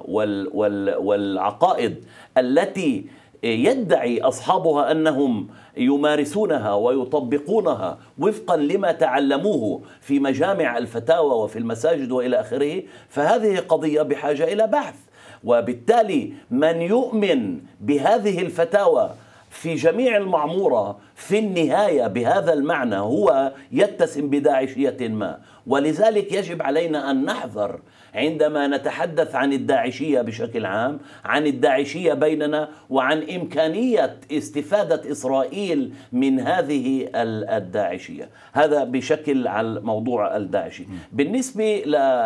والعقائد التي يدعي أصحابها أنهم يمارسونها ويطبقونها وفقا لما تعلموه في مجامع الفتاوى وفي المساجد وإلى آخره، فهذه قضية بحاجة إلى بحث. وبالتالي من يؤمن بهذه الفتاوى في جميع المعمورة في النهاية بهذا المعنى هو يتسم بداعشية ما، ولذلك يجب علينا أن نحذر عندما نتحدث عن الداعشية بشكل عام، عن الداعشية بيننا، وعن إمكانية استفادة إسرائيل من هذه الداعشية. هذا بشكل على موضوع الداعشي. بالنسبة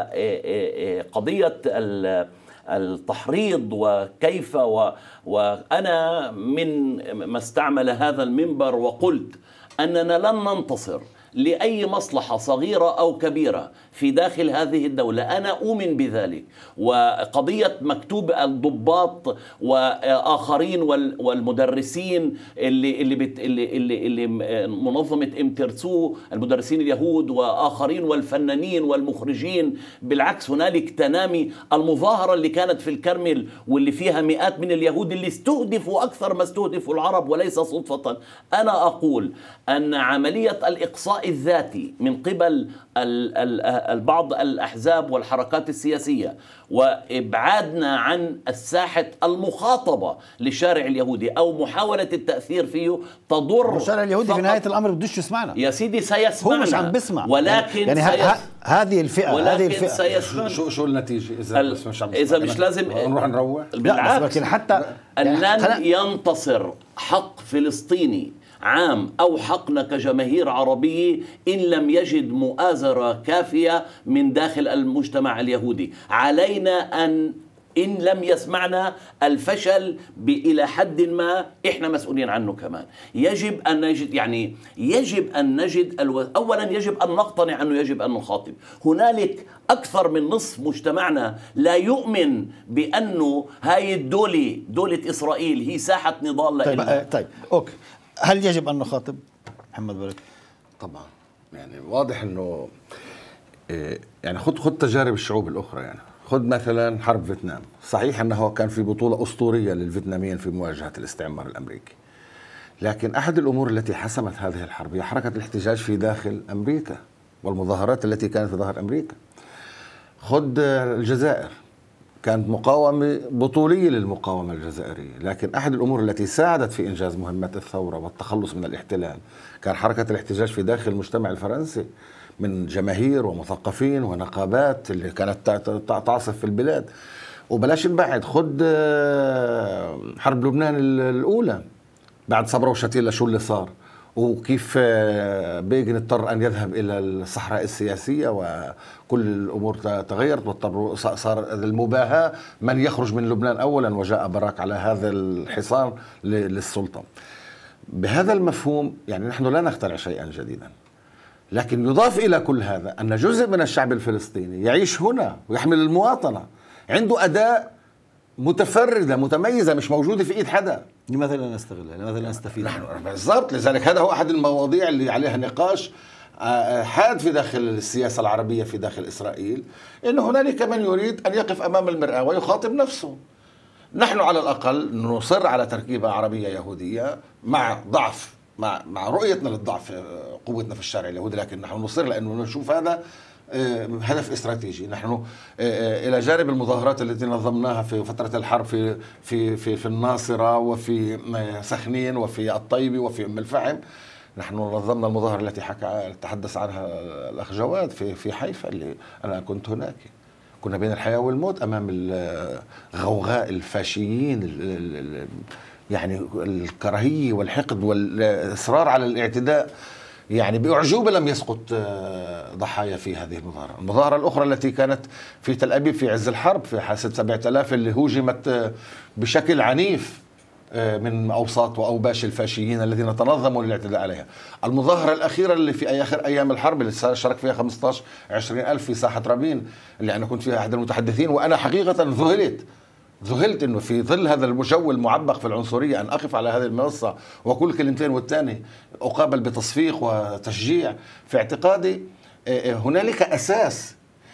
لقضية التحريض وكيف و وأنا من ما استعمل هذا المنبر وقلت أننا لن ننتصر لأي مصلحة صغيرة أو كبيرة في داخل هذه الدولة، أنا أؤمن بذلك. وقضية مكتوب الضباط وآخرين والمدرسين اللي اللي بت اللي اللي, اللي منظمة امترسو المدرسين اليهود وآخرين والفنانين والمخرجين، بالعكس هنالك تنامي. المظاهرة اللي كانت في الكرمل واللي فيها مئات من اليهود اللي استهدفوا أكثر ما استهدفوا العرب وليس صدفة. أنا أقول أن عملية الإقصاء الذاتي من قبل بعض الأحزاب والحركات السياسية وإبعادنا عن الساحة المخاطبة للشارع اليهودي أو محاولة التأثير فيه تضر. الشارع اليهودي في نهاية الأمر بدوش يسمعنا يا سيدي، سيسمعنا، هو مش عم بسمع، ولكن يعني سيس... هذه الفئة ولكن هذه الفئة سيسمعنا. شو شو النتيجة إذا ال... مش عم إذا مش لازم نروح نروح؟ بالعكس، لكن حتى يعني لن خلق... ينتصر حق فلسطيني عام أو حقنا كجماهير عربية إن لم يجد مؤازرة كافية من داخل المجتمع اليهودي. علينا أن إن لم يسمعنا الفشل إلى حد ما إحنا مسؤولين عنه كمان. يجب أن نجد يعني يجب أن نجد الو... أولا يجب أن نقتنع أنه يجب أن نخاطب. هنالك أكثر من نصف مجتمعنا لا يؤمن بأنه هاي الدولة دولة إسرائيل هي ساحة نضال طيب لإلنا. طيب أوكي، هل يجب أن نخاطب محمد برك؟ طبعا، يعني واضح انه يعني خد خد تجارب الشعوب الاخرى. يعني خد مثلا حرب فيتنام، صحيح انه كان في بطولة اسطورية للفيتناميين في مواجهة الاستعمار الامريكي، لكن احد الامور التي حسمت هذه الحرب هي حركة الاحتجاج في داخل امريكا والمظاهرات التي كانت في ظهر امريكا. خد الجزائر، كانت مقاومة بطولية للمقاومة الجزائرية، لكن أحد الأمور التي ساعدت في إنجاز مهمات الثورة والتخلص من الاحتلال كان حركة الاحتجاج في داخل المجتمع الفرنسي من جماهير ومثقفين ونقابات اللي كانت تعصف في البلاد. وبلاش نبعد، خد حرب لبنان الأولى بعد صبرا وشتيلة شو اللي صار، وكيف بيغن اضطر أن يذهب إلى الصحراء السياسية وكل الأمور تغيرت، واضطر صار المباهاة من يخرج من لبنان أولا، وجاء باراك على هذا الحصان للسلطة. بهذا المفهوم يعني نحن لا نخترع شيئا جديدا، لكن يضاف إلى كل هذا أن جزء من الشعب الفلسطيني يعيش هنا ويحمل المواطنة، عنده أداة متفردة متميزة مش موجودة في إيد حدا. لماذا لا نستغلها؟ لماذا لا نستفيد نحن منها؟ بالضبط، لذلك هذا هو أحد المواضيع اللي عليها نقاش حاد في داخل السياسة العربية في داخل إسرائيل، إن هنالك من يريد أن يقف أمام المرآة ويخاطب نفسه. نحن على الأقل نصر على تركيبة عربية يهودية مع ضعف مع مع رؤيتنا للضعف قوتنا في الشارع اليهودي، لكن نحن نصر لأنه نشوف هذا هدف استراتيجي. نحن إلى جانب المظاهرات التي نظمناها في فترة الحرب في في في في الناصرة وفي سخنين وفي الطيبة وفي أم الفحم، نحن نظمنا المظاهرة التي حكى تحدث عنها الأخ جواد في في حيفا، اللي أنا كنت هناك. كنا بين الحياة والموت أمام غوغاء الفاشيين، يعني الكراهية والحقد والإصرار على الاعتداء. يعني بأعجوبة لم يسقط ضحايا في هذه المظاهرة. المظاهرة الأخرى التي كانت في تل أبيب في عز الحرب في حاسة سبعة آلاف اللي هوجمت بشكل عنيف من أوساط وأوباش الفاشيين الذين تنظموا للاعتداء عليها. المظاهرة الأخيرة اللي في آخر أيام الحرب اللي شارك فيها خمسة عشر عشرين ألف في ساحة رابين، اللي أنا كنت فيها أحد المتحدثين، وأنا حقيقة ذهلت ذهلت انه في ظل هذا الجو المعبق في العنصريه ان اقف على هذه المنصه وكل كلمتين والثاني اقابل بتصفيق وتشجيع. في اعتقادي هنالك اساس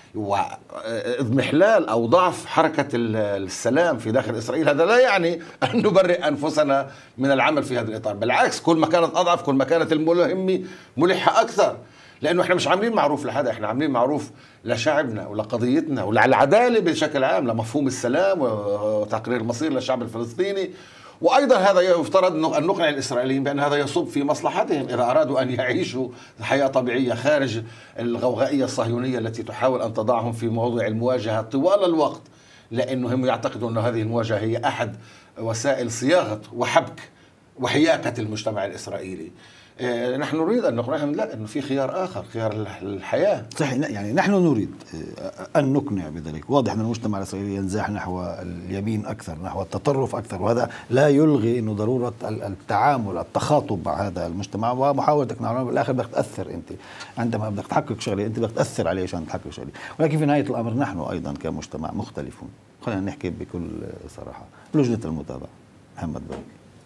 واضمحلال او ضعف حركه السلام في داخل اسرائيل. هذا لا يعني ان نبرئ انفسنا من العمل في هذا الاطار، بالعكس، كل ما كانت اضعف كل ما كانت المهمه ملحه اكثر، لانه احنا مش عاملين معروف لحدا، احنا عاملين معروف لشعبنا ولقضيتنا وللعداله بشكل عام، لمفهوم السلام وتقرير المصير للشعب الفلسطيني. وايضا هذا يفترض ان نقنع الاسرائيليين بان هذا يصب في مصلحتهم اذا ارادوا ان يعيشوا حياه طبيعيه خارج الغوغائيه الصهيونيه التي تحاول ان تضعهم في موضع المواجهه طوال الوقت، لانه هم يعتقدوا ان هذه المواجهه هي احد وسائل صياغه وحبك وحياكه المجتمع الاسرائيلي. نحن نريد أن نقنعهم لا، أنه في خيار آخر، خيار الحياة. صحيح، يعني نحن نريد أن نقنع بذلك. واضح أن المجتمع الإسرائيلي ينزاح نحو اليمين أكثر، نحو التطرف أكثر، وهذا لا يلغي أنه ضرورة التعامل التخاطب مع هذا المجتمع ومحاولة إقناعه. بالآخر بدك تأثر أنت عندما بدك تحقق شغلة، أنت بدك تأثر عليه عشان تحقق شغلة. ولكن في نهاية الأمر نحن أيضا كمجتمع مختلفون. خلينا نحكي بكل صراحة. لجنة المتابعة محمد بوكي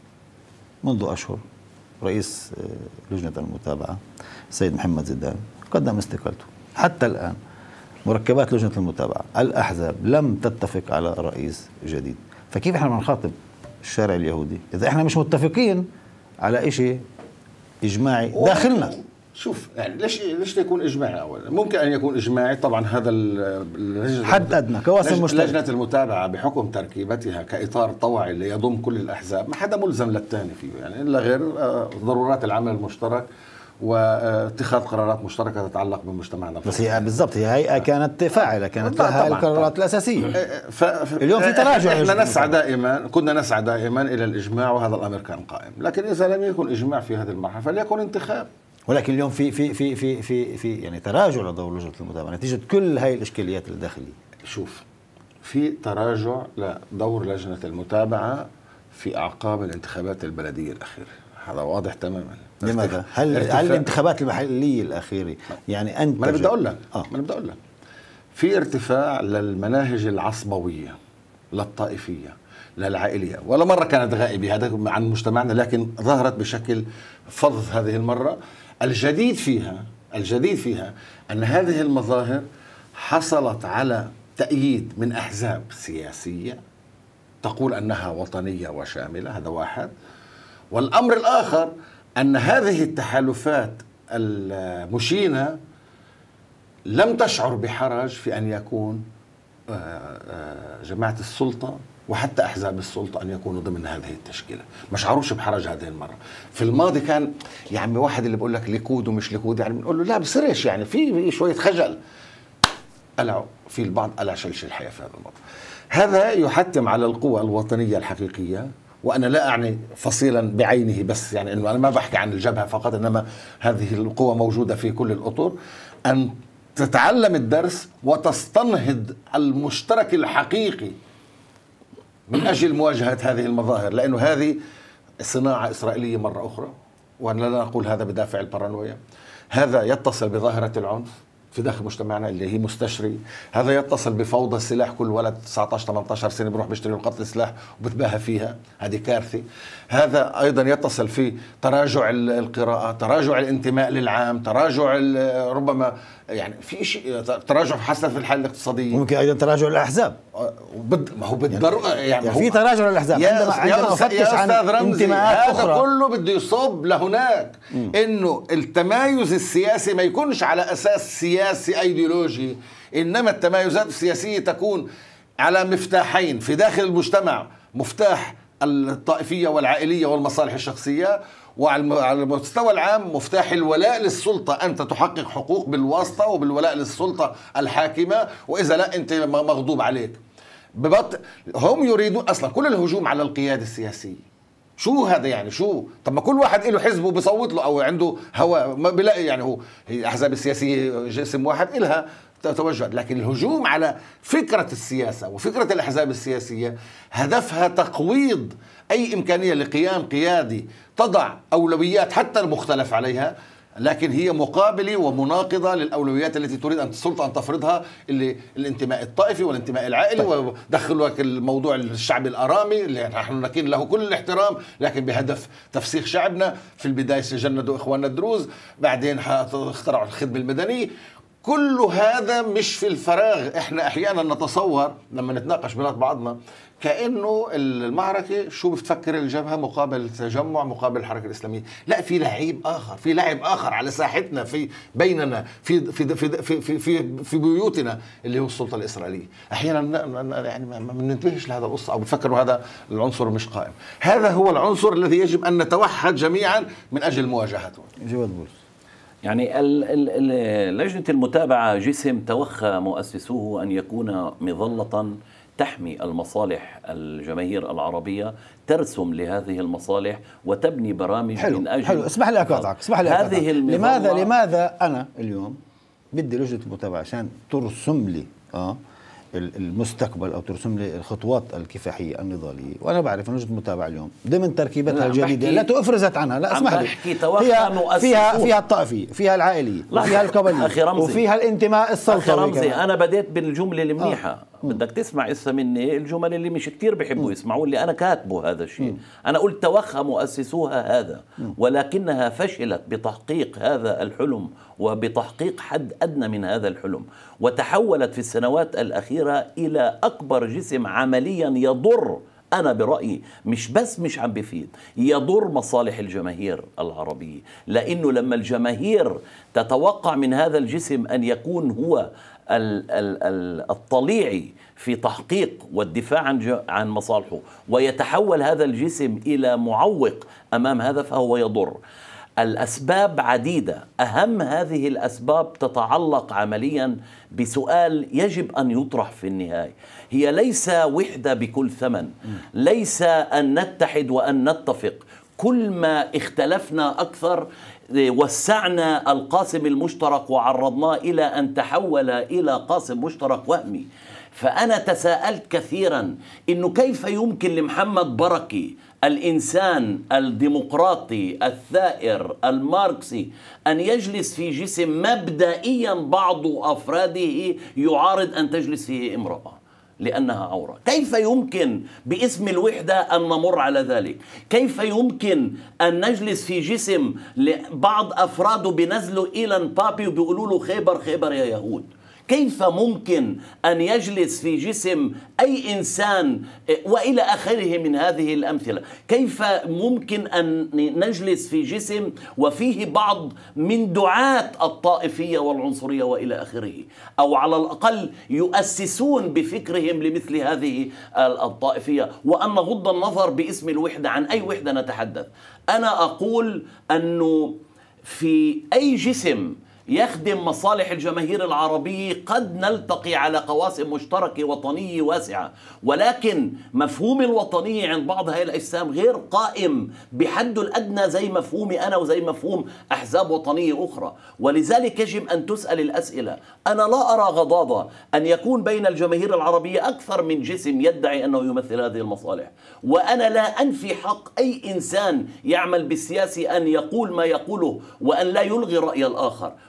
منذ أشهر رئيس لجنة المتابعة السيد محمد زيدان قدم استقالته. حتى الآن مركبات لجنة المتابعة الأحزاب لم تتفق على رئيس جديد. فكيف احنا بنخاطب الشارع اليهودي إذا احنا مش متفقين على شيء إجماعي داخلنا؟ شوف، يعني ليش ليش يكون اجماعي؟ اولا ممكن ان يكون اجماعي، طبعا هذا حد ادنى كواسم مشتركه. لجنه المتابعه بحكم تركيبتها كاطار طوعي ليضم كل الاحزاب، ما حدا ملزم للثاني فيه، يعني الا غير ضرورات العمل المشترك واتخاذ قرارات مشتركه تتعلق بمجتمعنا. بس هي بالضبط هي هيئه كانت فاعله، كانت لها القرارات الاساسيه. ف... اليوم في تراجع. احنا نسعى دائما، كنا نسعى دائما الى الاجماع، وهذا الامر كان قائم، لكن اذا لم يكن اجماع في هذه المرحله فليكن انتخاب. ولكن اليوم في في في في في في يعني تراجع لدور لجنة المتابعة نتيجة كل هاي الإشكاليات الداخلية. شوف، في تراجع لدور لجنة المتابعة في أعقاب الانتخابات البلدية الأخيرة، هذا واضح تماما. لماذا؟ هل هل الانتخابات المحلية الأخيرة يعني أنت؟ ما أنا بدي أقول لك آه. ما أنا بدي أقول لك في ارتفاع للمناهج العصبوية، للطائفية، للعائلية، ولا مرة كانت غائبة هذا عن مجتمعنا، لكن ظهرت بشكل فظ هذه المرة. الجديد فيها الجديد فيها أن هذه المظاهر حصلت على تأييد من أحزاب سياسية تقول أنها وطنية وشاملة، هذا واحد. والأمر الآخر أن هذه التحالفات المشينة لم تشعر بحرج في أن يكون جماعة السلطة وحتى أحزاب السلطة أن يكونوا ضمن هذه التشكيلة، ما شعروش بحرج هذه المرة. في الماضي كان يعني واحد اللي بقول لك ليكود ومش ليكود، يعني بنقول له لا بصيرش، يعني في شوية خجل. قلعوا في البعض قلع شلش الحياة في هذا الموضوع. هذا يحتم على القوى الوطنية الحقيقية، وأنا لا أعني فصيلا بعينه بس، يعني إنه أنا ما بحكي عن الجبهة فقط، إنما هذه القوى موجودة في كل الأطر، أن تتعلم الدرس وتستنهض المشترك الحقيقي من أجل مواجهة هذه المظاهر، لأنه هذه صناعة إسرائيلية مرة أخرى، وأنا لا نقول هذا بدافع البارانويا. هذا يتصل بظاهرة العنف في في داخل مجتمعنا اللي هي مستشري، هذا يتصل بفوضى السلاح، كل ولد تسعة عشر ثمانية عشر سنة بيروح بيشتري قطعة سلاح وبتباهى فيها، هذه كارثة. هذا أيضا يتصل في تراجع القراءة، تراجع الانتماء للعام، تراجع ربما يعني في شيء تراجع حسب في الحالة الاقتصادية، ممكن أيضا تراجع الأحزاب. وبد ما هو بالضرورة يعني, يعني في تراجع للأحزاب. يا عندما عندما أفتش عن انتماءات هذا أخرى كله بده يصب لهناك م. إنه التمايز السياسي ما يكونش على أساس سياسي أيديولوجي، إنما التمايزات السياسية تكون على مفتاحين في داخل المجتمع، مفتاح الطائفية والعائلية والمصالح الشخصية، وعلى المستوى العام مفتاح الولاء للسلطة، أنت تحقق حقوق بالواسطة وبالولاء للسلطة الحاكمة، وإذا لا أنت مغضوب عليك. ببط... هم يريدون أصلا كل الهجوم على القيادة السياسية. شو هذا يعني؟ شو طب ما كل واحد له حزبه بيصوت له أو عنده هوا، ما بلاقي يعني هو الأحزاب السياسية جسم واحد إلها توجهات، لكن الهجوم على فكرة السياسة وفكرة الأحزاب السياسية هدفها تقويض أي إمكانية لقيام قيادي تضع أولويات حتى المختلف عليها، لكن هي مقابلة ومناقضة للأولويات التي تريد أن السلطة أن تفرضها، اللي الانتماء الطائفي والانتماء العائلي، ودخلوا لك الموضوع الشعبي الأرامي اللي نحن نكين له كل الاحترام، لكن بهدف تفسيخ شعبنا. في البداية سجندوا إخواننا الدروز، بعدين اخترعوا الخدمة المدنية. كل هذا مش في الفراغ. احنا احيانا نتصور لما نتناقش بين بعضنا كأنه المعركة شو بتفكر الجبهة مقابل التجمع مقابل الحركة الإسلامية. لا، في لعيب آخر، في لاعب آخر على ساحتنا، في بيننا، في في في في في, في, في بيوتنا، اللي هو السلطة الإسرائيلية. أحيانا يعني ما بننتبهش لهذا القصة، أو بفكروا هذا العنصر مش قائم. هذا هو العنصر الذي يجب أن نتوحد جميعا من أجل مواجهته. جواد بولس. يعني ال ال لجنة المتابعة جسم توخى مؤسسوه أن يكون مظلة تحمي المصالح الجماهير العربية، ترسم لهذه المصالح وتبني برامج حلو. من أجل حلو. اسمح لي أقاطعك، اسمح لي أقاطعك. هذه لماذا لماذا أنا اليوم بدي لجنة المتابعة عشان ترسم لي آه المستقبل أو ترسم لي الخطوات الكفاحية النضالية، وأنا بعرف أن لجنة المتابعة اليوم ضمن تركيبتها الجديدة لا أفرزت عنها، لا اسمح لي، فيها فيها فيها الطائفية، فيها العائلية، وفيها القبلية، وفيها الانتماء السلطوي. رمزي أنا بديت بالجملة المنيحة، آه. بدك تسمع إسا مني الجمل اللي مش كتير بيحبوا يسمعوا، اللي أنا كاتبه هذا الشيء. م. أنا قلت توخى مؤسسوها هذا، م. ولكنها فشلت بتحقيق هذا الحلم وبتحقيق حد أدنى من هذا الحلم، وتحولت في السنوات الأخيرة إلى أكبر جسم عمليا يضر، أنا برأيي مش بس مش عم بفيد، يضر مصالح الجماهير العربية. لأنه لما الجماهير تتوقع من هذا الجسم أن يكون هو الطليعي في تحقيق والدفاع عن عن مصالحه، ويتحول هذا الجسم إلى معوق أمام هذا، فهو يضر. الأسباب عديدة، أهم هذه الأسباب تتعلق عمليا بسؤال يجب أن يطرح في النهاية، هي ليس وحدة بكل ثمن، ليس أن نتحد وأن نتفق، كل ما اختلفنا أكثر وسعنا القاسم المشترك وعرضناه إلى أن تحول إلى قاسم مشترك وهمي. فأنا تساءلت كثيرا إنه كيف يمكن لمحمد بركي الإنسان الديمقراطي الثائر الماركسي أن يجلس في جسم مبدئيا بعض أفراده يعارض أن تجلس فيه امرأة لأنها عورة؟ كيف يمكن باسم الوحدة أن نمر على ذلك؟ كيف يمكن أن نجلس في جسم بعض أفراده بنزلوا إيلان بابي وبيقولوا له خيبر خيبر يا يهود؟ كيف ممكن أن يجلس في جسم أي إنسان وإلى آخره من هذه الأمثلة؟ كيف ممكن أن نجلس في جسم وفيه بعض من دعاة الطائفية والعنصرية وإلى آخره، أو على الأقل يؤسسون بفكرهم لمثل هذه الطائفية، وأن نغض النظر باسم الوحدة عن أي وحدة نتحدث؟ أنا أقول أنه في أي جسم يخدم مصالح الجماهير العربية قد نلتقي على قواسم مشتركة وطنية واسعة، ولكن مفهوم الوطنية عند بعض هاي الأجسام غير قائم بحده الأدنى زي مفهومي أنا وزي مفهوم أحزاب وطنية أخرى. ولذلك يجب أن تسأل الأسئلة. أنا لا أرى غضاضة أن يكون بين الجماهير العربية أكثر من جسم يدعي أنه يمثل هذه المصالح، وأنا لا أنفي حق أي إنسان يعمل بالسياسي أن يقول ما يقوله وأن لا يلغي رأي الآخر،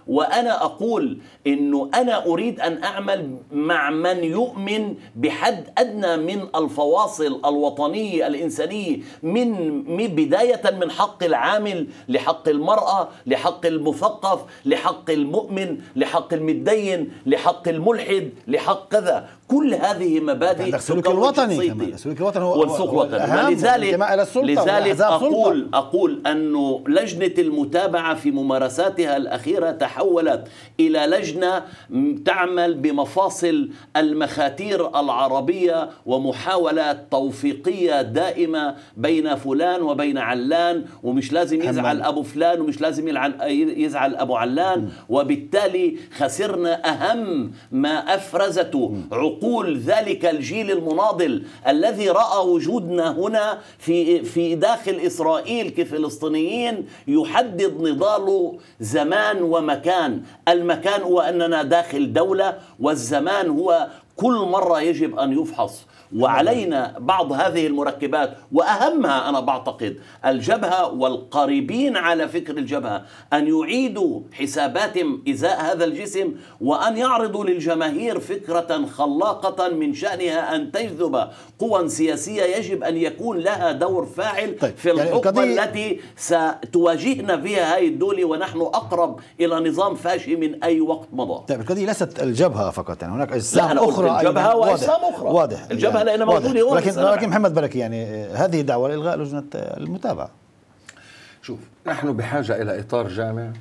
وأنا أقول أنه أنا أريد أن أعمل مع من يؤمن بحد أدنى من الفواصل الوطنية الإنسانية، من بداية من حق العامل لحق المرأة لحق المثقف لحق المؤمن لحق المتدين لحق الملحد لحق كذا. كل هذه مبادئ السلوك الوطني كمان. السلوك الوطني هو والسلوك الوطني. ولذلك لذلك أقول أقول أنه لجنة المتابعة في ممارساتها الأخيرة تحولت إلى لجنة تعمل بمفاصل المخاتير العربية ومحاولات توفيقية دائمة بين فلان وبين علان، ومش لازم يزعل أبو فلان ومش لازم يزعل أبو علان. وبالتالي خسرنا أهم ما أفرزته عقول ذلك الجيل المناضل الذي رأى وجودنا هنا في في داخل إسرائيل كفلسطينيين يحدد نضاله زمان ومكان. المكان هو أننا داخل دولة، والزمان هو كل مرة يجب أن يفحص. وعلينا بعض هذه المركبات، وأهمها أنا بعتقد الجبهة والقريبين على فكر الجبهة أن يعيدوا حساباتهم إزاء هذا الجسم، وأن يعرضوا للجماهير فكرة خلاقة من شأنها أن تجذب قوى سياسية يجب أن يكون لها دور فاعل طيب. في الحقبة يعني التي ستواجهنا فيها هذه الدولة، ونحن أقرب إلى نظام فاشي من أي وقت مضى. طيب القضية ليست الجبهة فقط، يعني هناك أجسام أخرى. الجبهة وأجسام أخرى. واضح. الجبهة لأنها موجودة هون. ولكن ولكن محمد بركي، يعني هذه دعوة لإلغاء لجنة المتابعة. شوف، نحن بحاجة إلى إطار جامع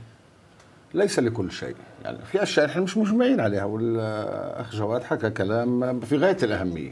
ليس لكل شيء، يعني في أشياء نحن مش مجمعين عليها، والأخ جواد حكى كلام في غاية الأهمية.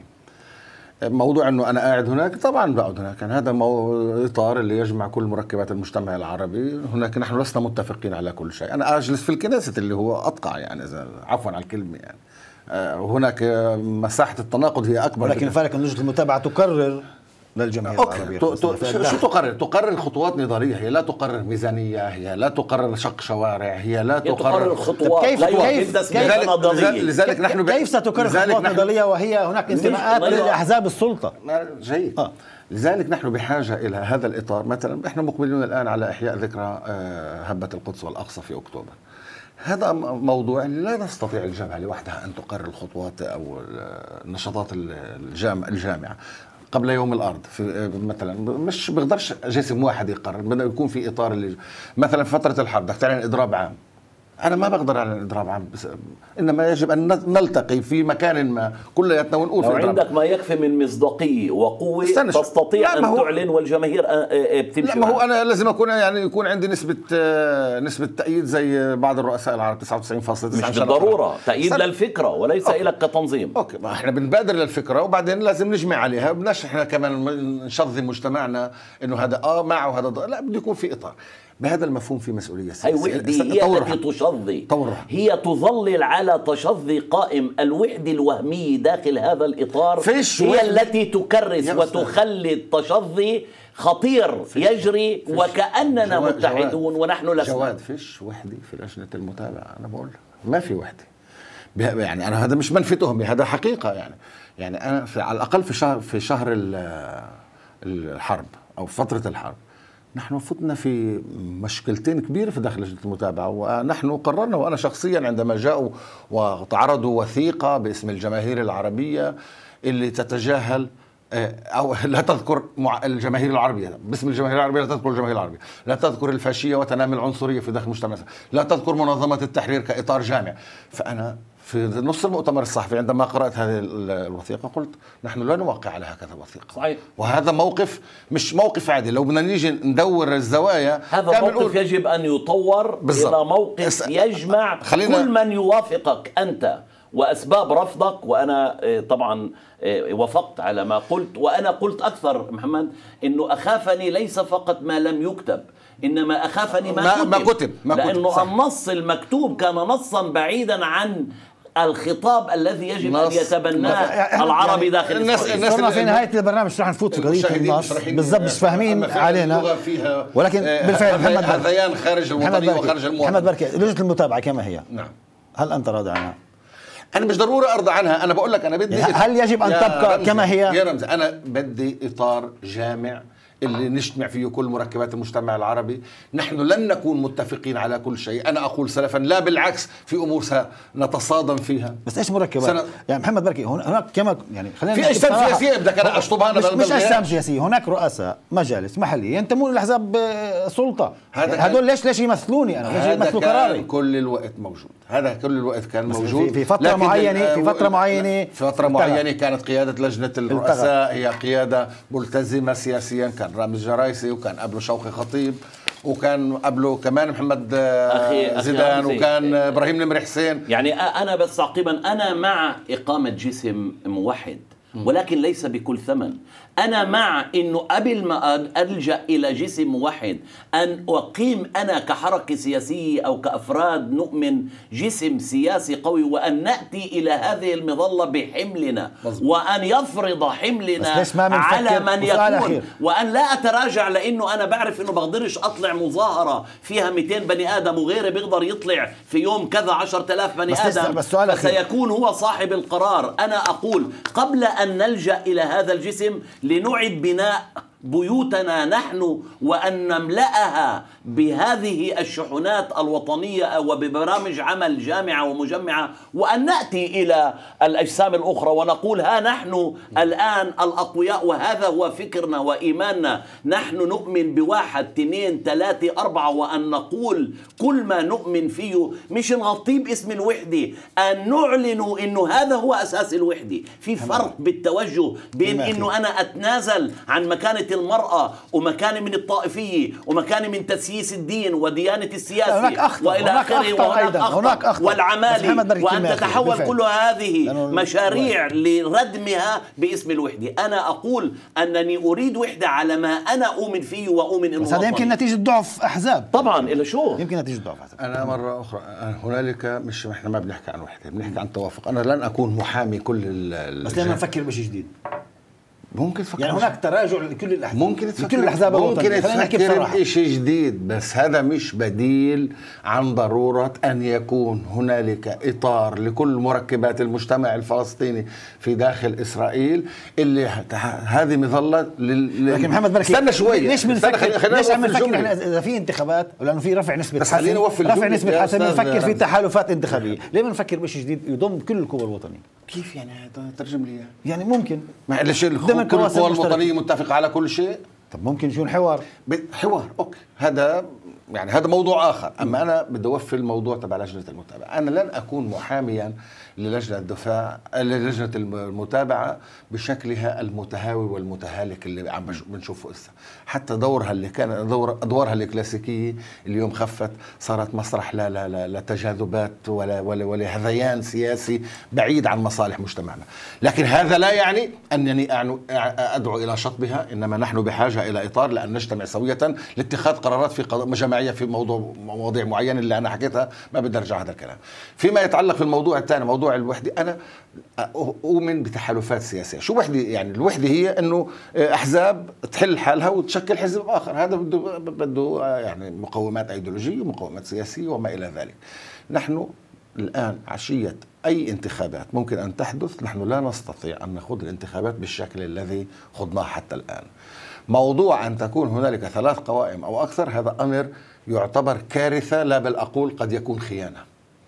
موضوع أنه أنا قاعد هناك، طبعا بقعد هناك، يعني هذا إطار اللي يجمع كل مركبات المجتمع العربي هناك. نحن لسنا متفقين على كل شيء. أنا أجلس في الكنيسة اللي هو أطقع، يعني عفوا على الكلمة، يعني هناك مساحة التناقض هي أكبر. ولكن الفرق أن لجنة المتابعة تقرر للجماهير العربية. شو تقرر؟ تقرر خطوات نظرية، هي لا تقرر ميزانية، هي لا تقرر شق شوارع، هي لا تقرر خطوات. كيف كيف كيف لذلك نحن كيف ستقرر خطوات نظرية وهي هناك انتماءات لأحزاب السلطة؟ جيد. آه. لذلك نحن بحاجة إلى هذا الإطار. مثلا احنا مقبلون الآن على إحياء ذكرى هبة القدس والأقصى في أكتوبر. هذا موضوع لا تستطيع الجبهة لوحدها أن تقرر الخطوات أو النشاطات الجامعة قبل يوم الأرض. في مثلا مش بيقدرش جسم واحد يقرر، بدنا يكون في إطار اللي مثلا في فترة الحرب بدك تعلن إضراب عام. أنا ما بقدر على إضراب عام، إنما يجب أن نلتقي في مكان ما كلياتنا ونقول لو في إضراب. عندك ما يكفي من مصداقية وقوة تستطيع أن تعلن والجماهير بتمشي. لا، ما هو أنا لازم أكون يعني يكون عندي نسبة نسبة تأييد زي بعض الرؤساء العرب تسعة وتسعين فاصلة تسعة. مش بالضرورة تأييد للفكرة وليس إلى كتنظيم. أوكي، ما إحنا بنبادر للفكرة وبعدين لازم نجمع عليها. بدناش إحنا كمان نشظي مجتمعنا إنه هذا آه معه وهذا ضد. لا، بده يكون في إطار. بهذا المفهوم في مسؤولية سياسية. هي وحدة هي التي تشظي، هي تظلل على تشظي قائم. الوحدة الوهمية داخل هذا الإطار هي التي تكرس وتخلي التشظي خطير يجري وكأننا جواد متحدون جواد ونحن لسنا. جواد فيش وحدة في لجنة المتابعة. أنا بقول ما في وحدة، يعني أنا هذا مش منفي تهمة، هذا حقيقة. يعني يعني أنا في على الأقل في شهر في شهر الحرب أو فترة الحرب نحن فتنا في مشكلتين كبيرة في داخل لجنة المتابعة، ونحن قررنا وأنا شخصيا عندما جاءوا وتعرضوا وثيقة باسم الجماهير العربية اللي تتجاهل أو لا تذكر الجماهير العربية، باسم الجماهير العربية لا تذكر الجماهير العربية، لا تذكر الفاشية وتنامي العنصرية في داخل المجتمع، لا تذكر منظمة التحرير كإطار جامع. فأنا في نص المؤتمر الصحفي عندما قرأت هذه الوثيقة قلت نحن لا نوقع على هكذا وثيقة. صحيح. وهذا موقف مش موقف عادي. لو بدنا نيجي ندور الزوايا هذا موقف يجب أن يطور بالزبط. إلى موقف يجمع كل من يوافقك أنت وأسباب رفضك. وأنا طبعا وافقت على ما قلت، وأنا قلت أكثر محمد إنه أخافني ليس فقط ما لم يكتب، إنما أخافني ما, ما, كتب. ما كتب ما لأنه كتب. النص المكتوب كان نصا بعيدا عن الخطاب الذي يجب أن يتبناه العربي يعني داخل الناس. صرنا في نهاية البرنامج رح نفوت في قضية النص بالضبط، مش فاهمين علينا، ولكن بالفعل محمد هذيان خارج الوطنية وخارج المواطن. محمد بركي، لجنة المتابعة كما هي، نعم، هل أنت راضي عنها؟ أنا مش ضروري أرضى عنها. أنا بقول لك أنا بدي هل يجب أن تبقى كما هي؟ يا رمزي أنا بدي إطار جامع اللي نجتمع فيه كل مركبات المجتمع العربي. نحن لن نكون متفقين على كل شيء، أنا أقول سلفا لا، بالعكس في أمور سنتصادم فيها. بس إيش مركبات؟ سنة... يعني محمد بركي هناك كما يعني خلينا في أجسام سياسية بدك أنا أشطبها أنا مش, مش أجسام سياسية، هناك رؤساء مجالس محلية ينتمون لأحزاب سلطة، هذول ليش ليش يمثلوني أنا؟ ليش يمثلوا قراري؟ كل الوقت موجود، هذا كل الوقت كان موجود في فترة معينة في فترة معينة في فترة معينة كانت قيادة لجنة الرؤساء هي قيادة ملتزمة سياسيا، كان رامز جرايسي وكان قبله شوقي خطيب وكان قبله كمان محمد أخي زيدان أخي وكان ابراهيم نمري حسين. يعني انا بس تعقيبا، انا مع اقامه جسم موحد ولكن ليس بكل ثمن. أنا مع أنه قبل ما ألجأ إلى جسم موحد أن أقيم أنا كحركة سياسية أو كأفراد نؤمن جسم سياسي قوي، وأن نأتي إلى هذه المظلة بحملنا مزبوط. وأن يفرض حملنا على من يكون، وأن لا أتراجع، لأنه أنا بعرف أنه بقدرش أطلع مظاهرة فيها مئتين بني آدم وغيري بيقدر يطلع في يوم كذا عشرة آلاف بني آدم، فسيكون هو صاحب القرار. أنا أقول قبل أن نلجأ إلى هذا الجسم لنعد بناء بيوتنا نحن وأن نملأها بهذه الشحنات الوطنية وببرامج عمل جامعة ومجمعة، وأن نأتي إلى الأجسام الأخرى ونقول ها نحن الآن الأقوياء وهذا هو فكرنا وإيماننا، نحن نؤمن بواحد اثنين ثلاثة أربعة، وأن نقول كل ما نؤمن فيه، مش نغطيه باسم الوحدة، أن نعلن إنه هذا هو أساس الوحدة. في فرق بالتوجه بين إنه أنا أتنازل عن مكانة المرأة ومكانة من الطائفية ومكانة من تسييس الدين وديانة السياسة وإلى آخره، وهناك أخطاء والعمالي، وأن تتحول كل هذه مشاريع لردمها باسم الوحدة. أنا أقول أنني أريد وحدة على ما أنا أؤمن فيه وأؤمن إنه بس هذا يمكن نتيجة ضعف أحزاب طبعا. إلى شو يمكن نتيجة ضعف أحزاب. أنا مرة أخرى هنالك مش إحنا ما بنحكي عن وحدة، بنحكي عن توافق. أنا لن أكون محامي كل ال بس لما نفكر بشيء جديد ممكن تفكر، يعني هناك تراجع لكل الأحزاب، ممكن لكل الأحزاب ممكن تفكر شيء جديد، بس هذا مش بديل عن ضرورة أن يكون هنالك إطار لكل مركبات المجتمع الفلسطيني في داخل إسرائيل اللي هذه مظلة لل... لكن محمد بركي استنى شوي، ليش بنفكر ليش عم نفكر إذا في انتخابات ولأنه في رفع نسبة حسم رفع نسبة حسم نفكر في تحالفات انتخابية؟ ليه ما نفكر بشيء جديد يضم كل القوى الوطنية؟ كيف يعني؟ هذا ترجم لي يعني ممكن مع الشيء كل القوى الوطنية متفقة على كل شيء. طب ممكن يكون حوار حوار اوكي، هذا يعني هذا موضوع اخر. اما انا بدي اوفي الموضوع تبع لجنه المتابعه. انا لن اكون محاميا للجنه الدفاع للجنه المتابعه بشكلها المتهاوي والمتهالك اللي عم بنشوفه هسه. حتى دورها اللي كان دور ادوارها الكلاسيكيه اليوم خفت، صارت مسرح لا لا لا, لا تجاذبات ولا ولا ولا هذيان سياسي بعيد عن مصالح مجتمعنا. لكن هذا لا يعني انني ادعو الى شطبها، انما نحن بحاجه الى اطار لان نجتمع سويه لاتخاذ قرارات في جماعيه في موضوع مواضيع معينه اللي انا حكيتها. ما بدي ارجع هذا الكلام. فيما يتعلق في الموضوع الثاني موضوع الوحده، انا اؤمن بتحالفات سياسيه. شو وحده؟ يعني الوحده هي انه احزاب تحل حالها وتشكل حزب اخر، هذا بده بده يعني مقومات ايديولوجيه ومقومات سياسيه وما الى ذلك. نحن الان عشيه اي انتخابات ممكن ان تحدث، نحن لا نستطيع ان نخوض الانتخابات بالشكل الذي خضناه حتى الان. موضوع أن تكون هنالك ثلاث قوائم أو أكثر هذا أمر يعتبر كارثة، لا بل أقول قد يكون خيانة.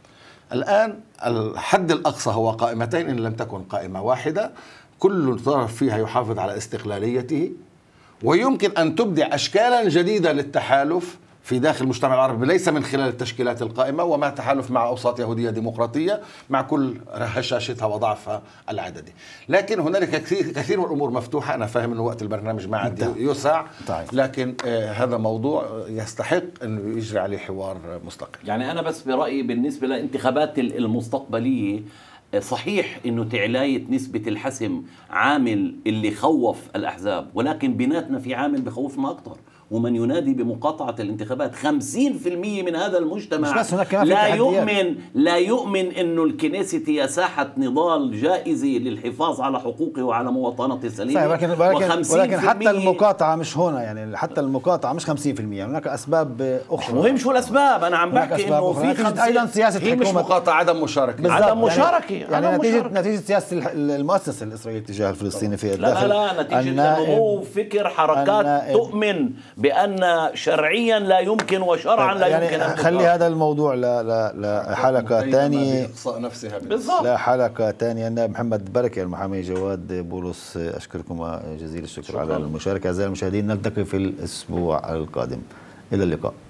الآن الحد الأقصى هو قائمتين إن لم تكن قائمة واحدة، كل طرف فيها يحافظ على استقلاليته، ويمكن أن تبدع أشكالا جديدة للتحالف في داخل المجتمع العربي ليس من خلال التشكيلات القائمة، ومع تحالف مع أوساط يهودية ديمقراطية مع كل هشاشتها وضعفها العددي. لكن هنالك كثير, كثير من الأمور مفتوحة. أنا فاهم أنه وقت البرنامج ما عاد يسع، لكن آه هذا موضوع يستحق أنه يجري عليه حوار مستقل. يعني أنا بس برأيي بالنسبة للانتخابات المستقبلية، صحيح انه تعلاية نسبة الحسم عامل اللي خوف الاحزاب، ولكن بيناتنا في عامل بخوفنا اكثر، ومن ينادي بمقاطعة الانتخابات. خمسين بالمئة من هذا المجتمع مش بس هناك كمان في لا تحديات. يؤمن لا يؤمن انه الكنيسة هي ساحة نضال جائزة للحفاظ على حقوقه وعلى مواطنته السليمة. صحيح، ولكن ولكن, ولكن حتى المقاطعة مش هنا، يعني حتى المقاطعة مش خمسين بالمئة، هناك أسباب أخرى. مهم شو الأسباب، أنا عم بحكي إنه في خمسين أيضا سياسة هي مش مقاطعة، عدم مشاركة. عدم مشاركة يعني, يعني عدم نتيجة مشاركة. نتيجة سياسة المؤسسة الإسرائيلية تجاه الفلسطيني في لا الداخل. لا لا نتيجة نمو فكر حركات النائب تؤمن بأن شرعيا لا يمكن وشرعا لا يعني يمكن أن خلي تطلع. هذا الموضوع لا لا لحلقة ثانية، بالضبط. لا حلقة ثانية. النائب محمد بركة، المحامي جواد بولس، أشكركم جزيل الشكر شكرا. على المشاركة. أعزائي المشاهدين، نلتقي في الأسبوع القادم، إلى اللقاء.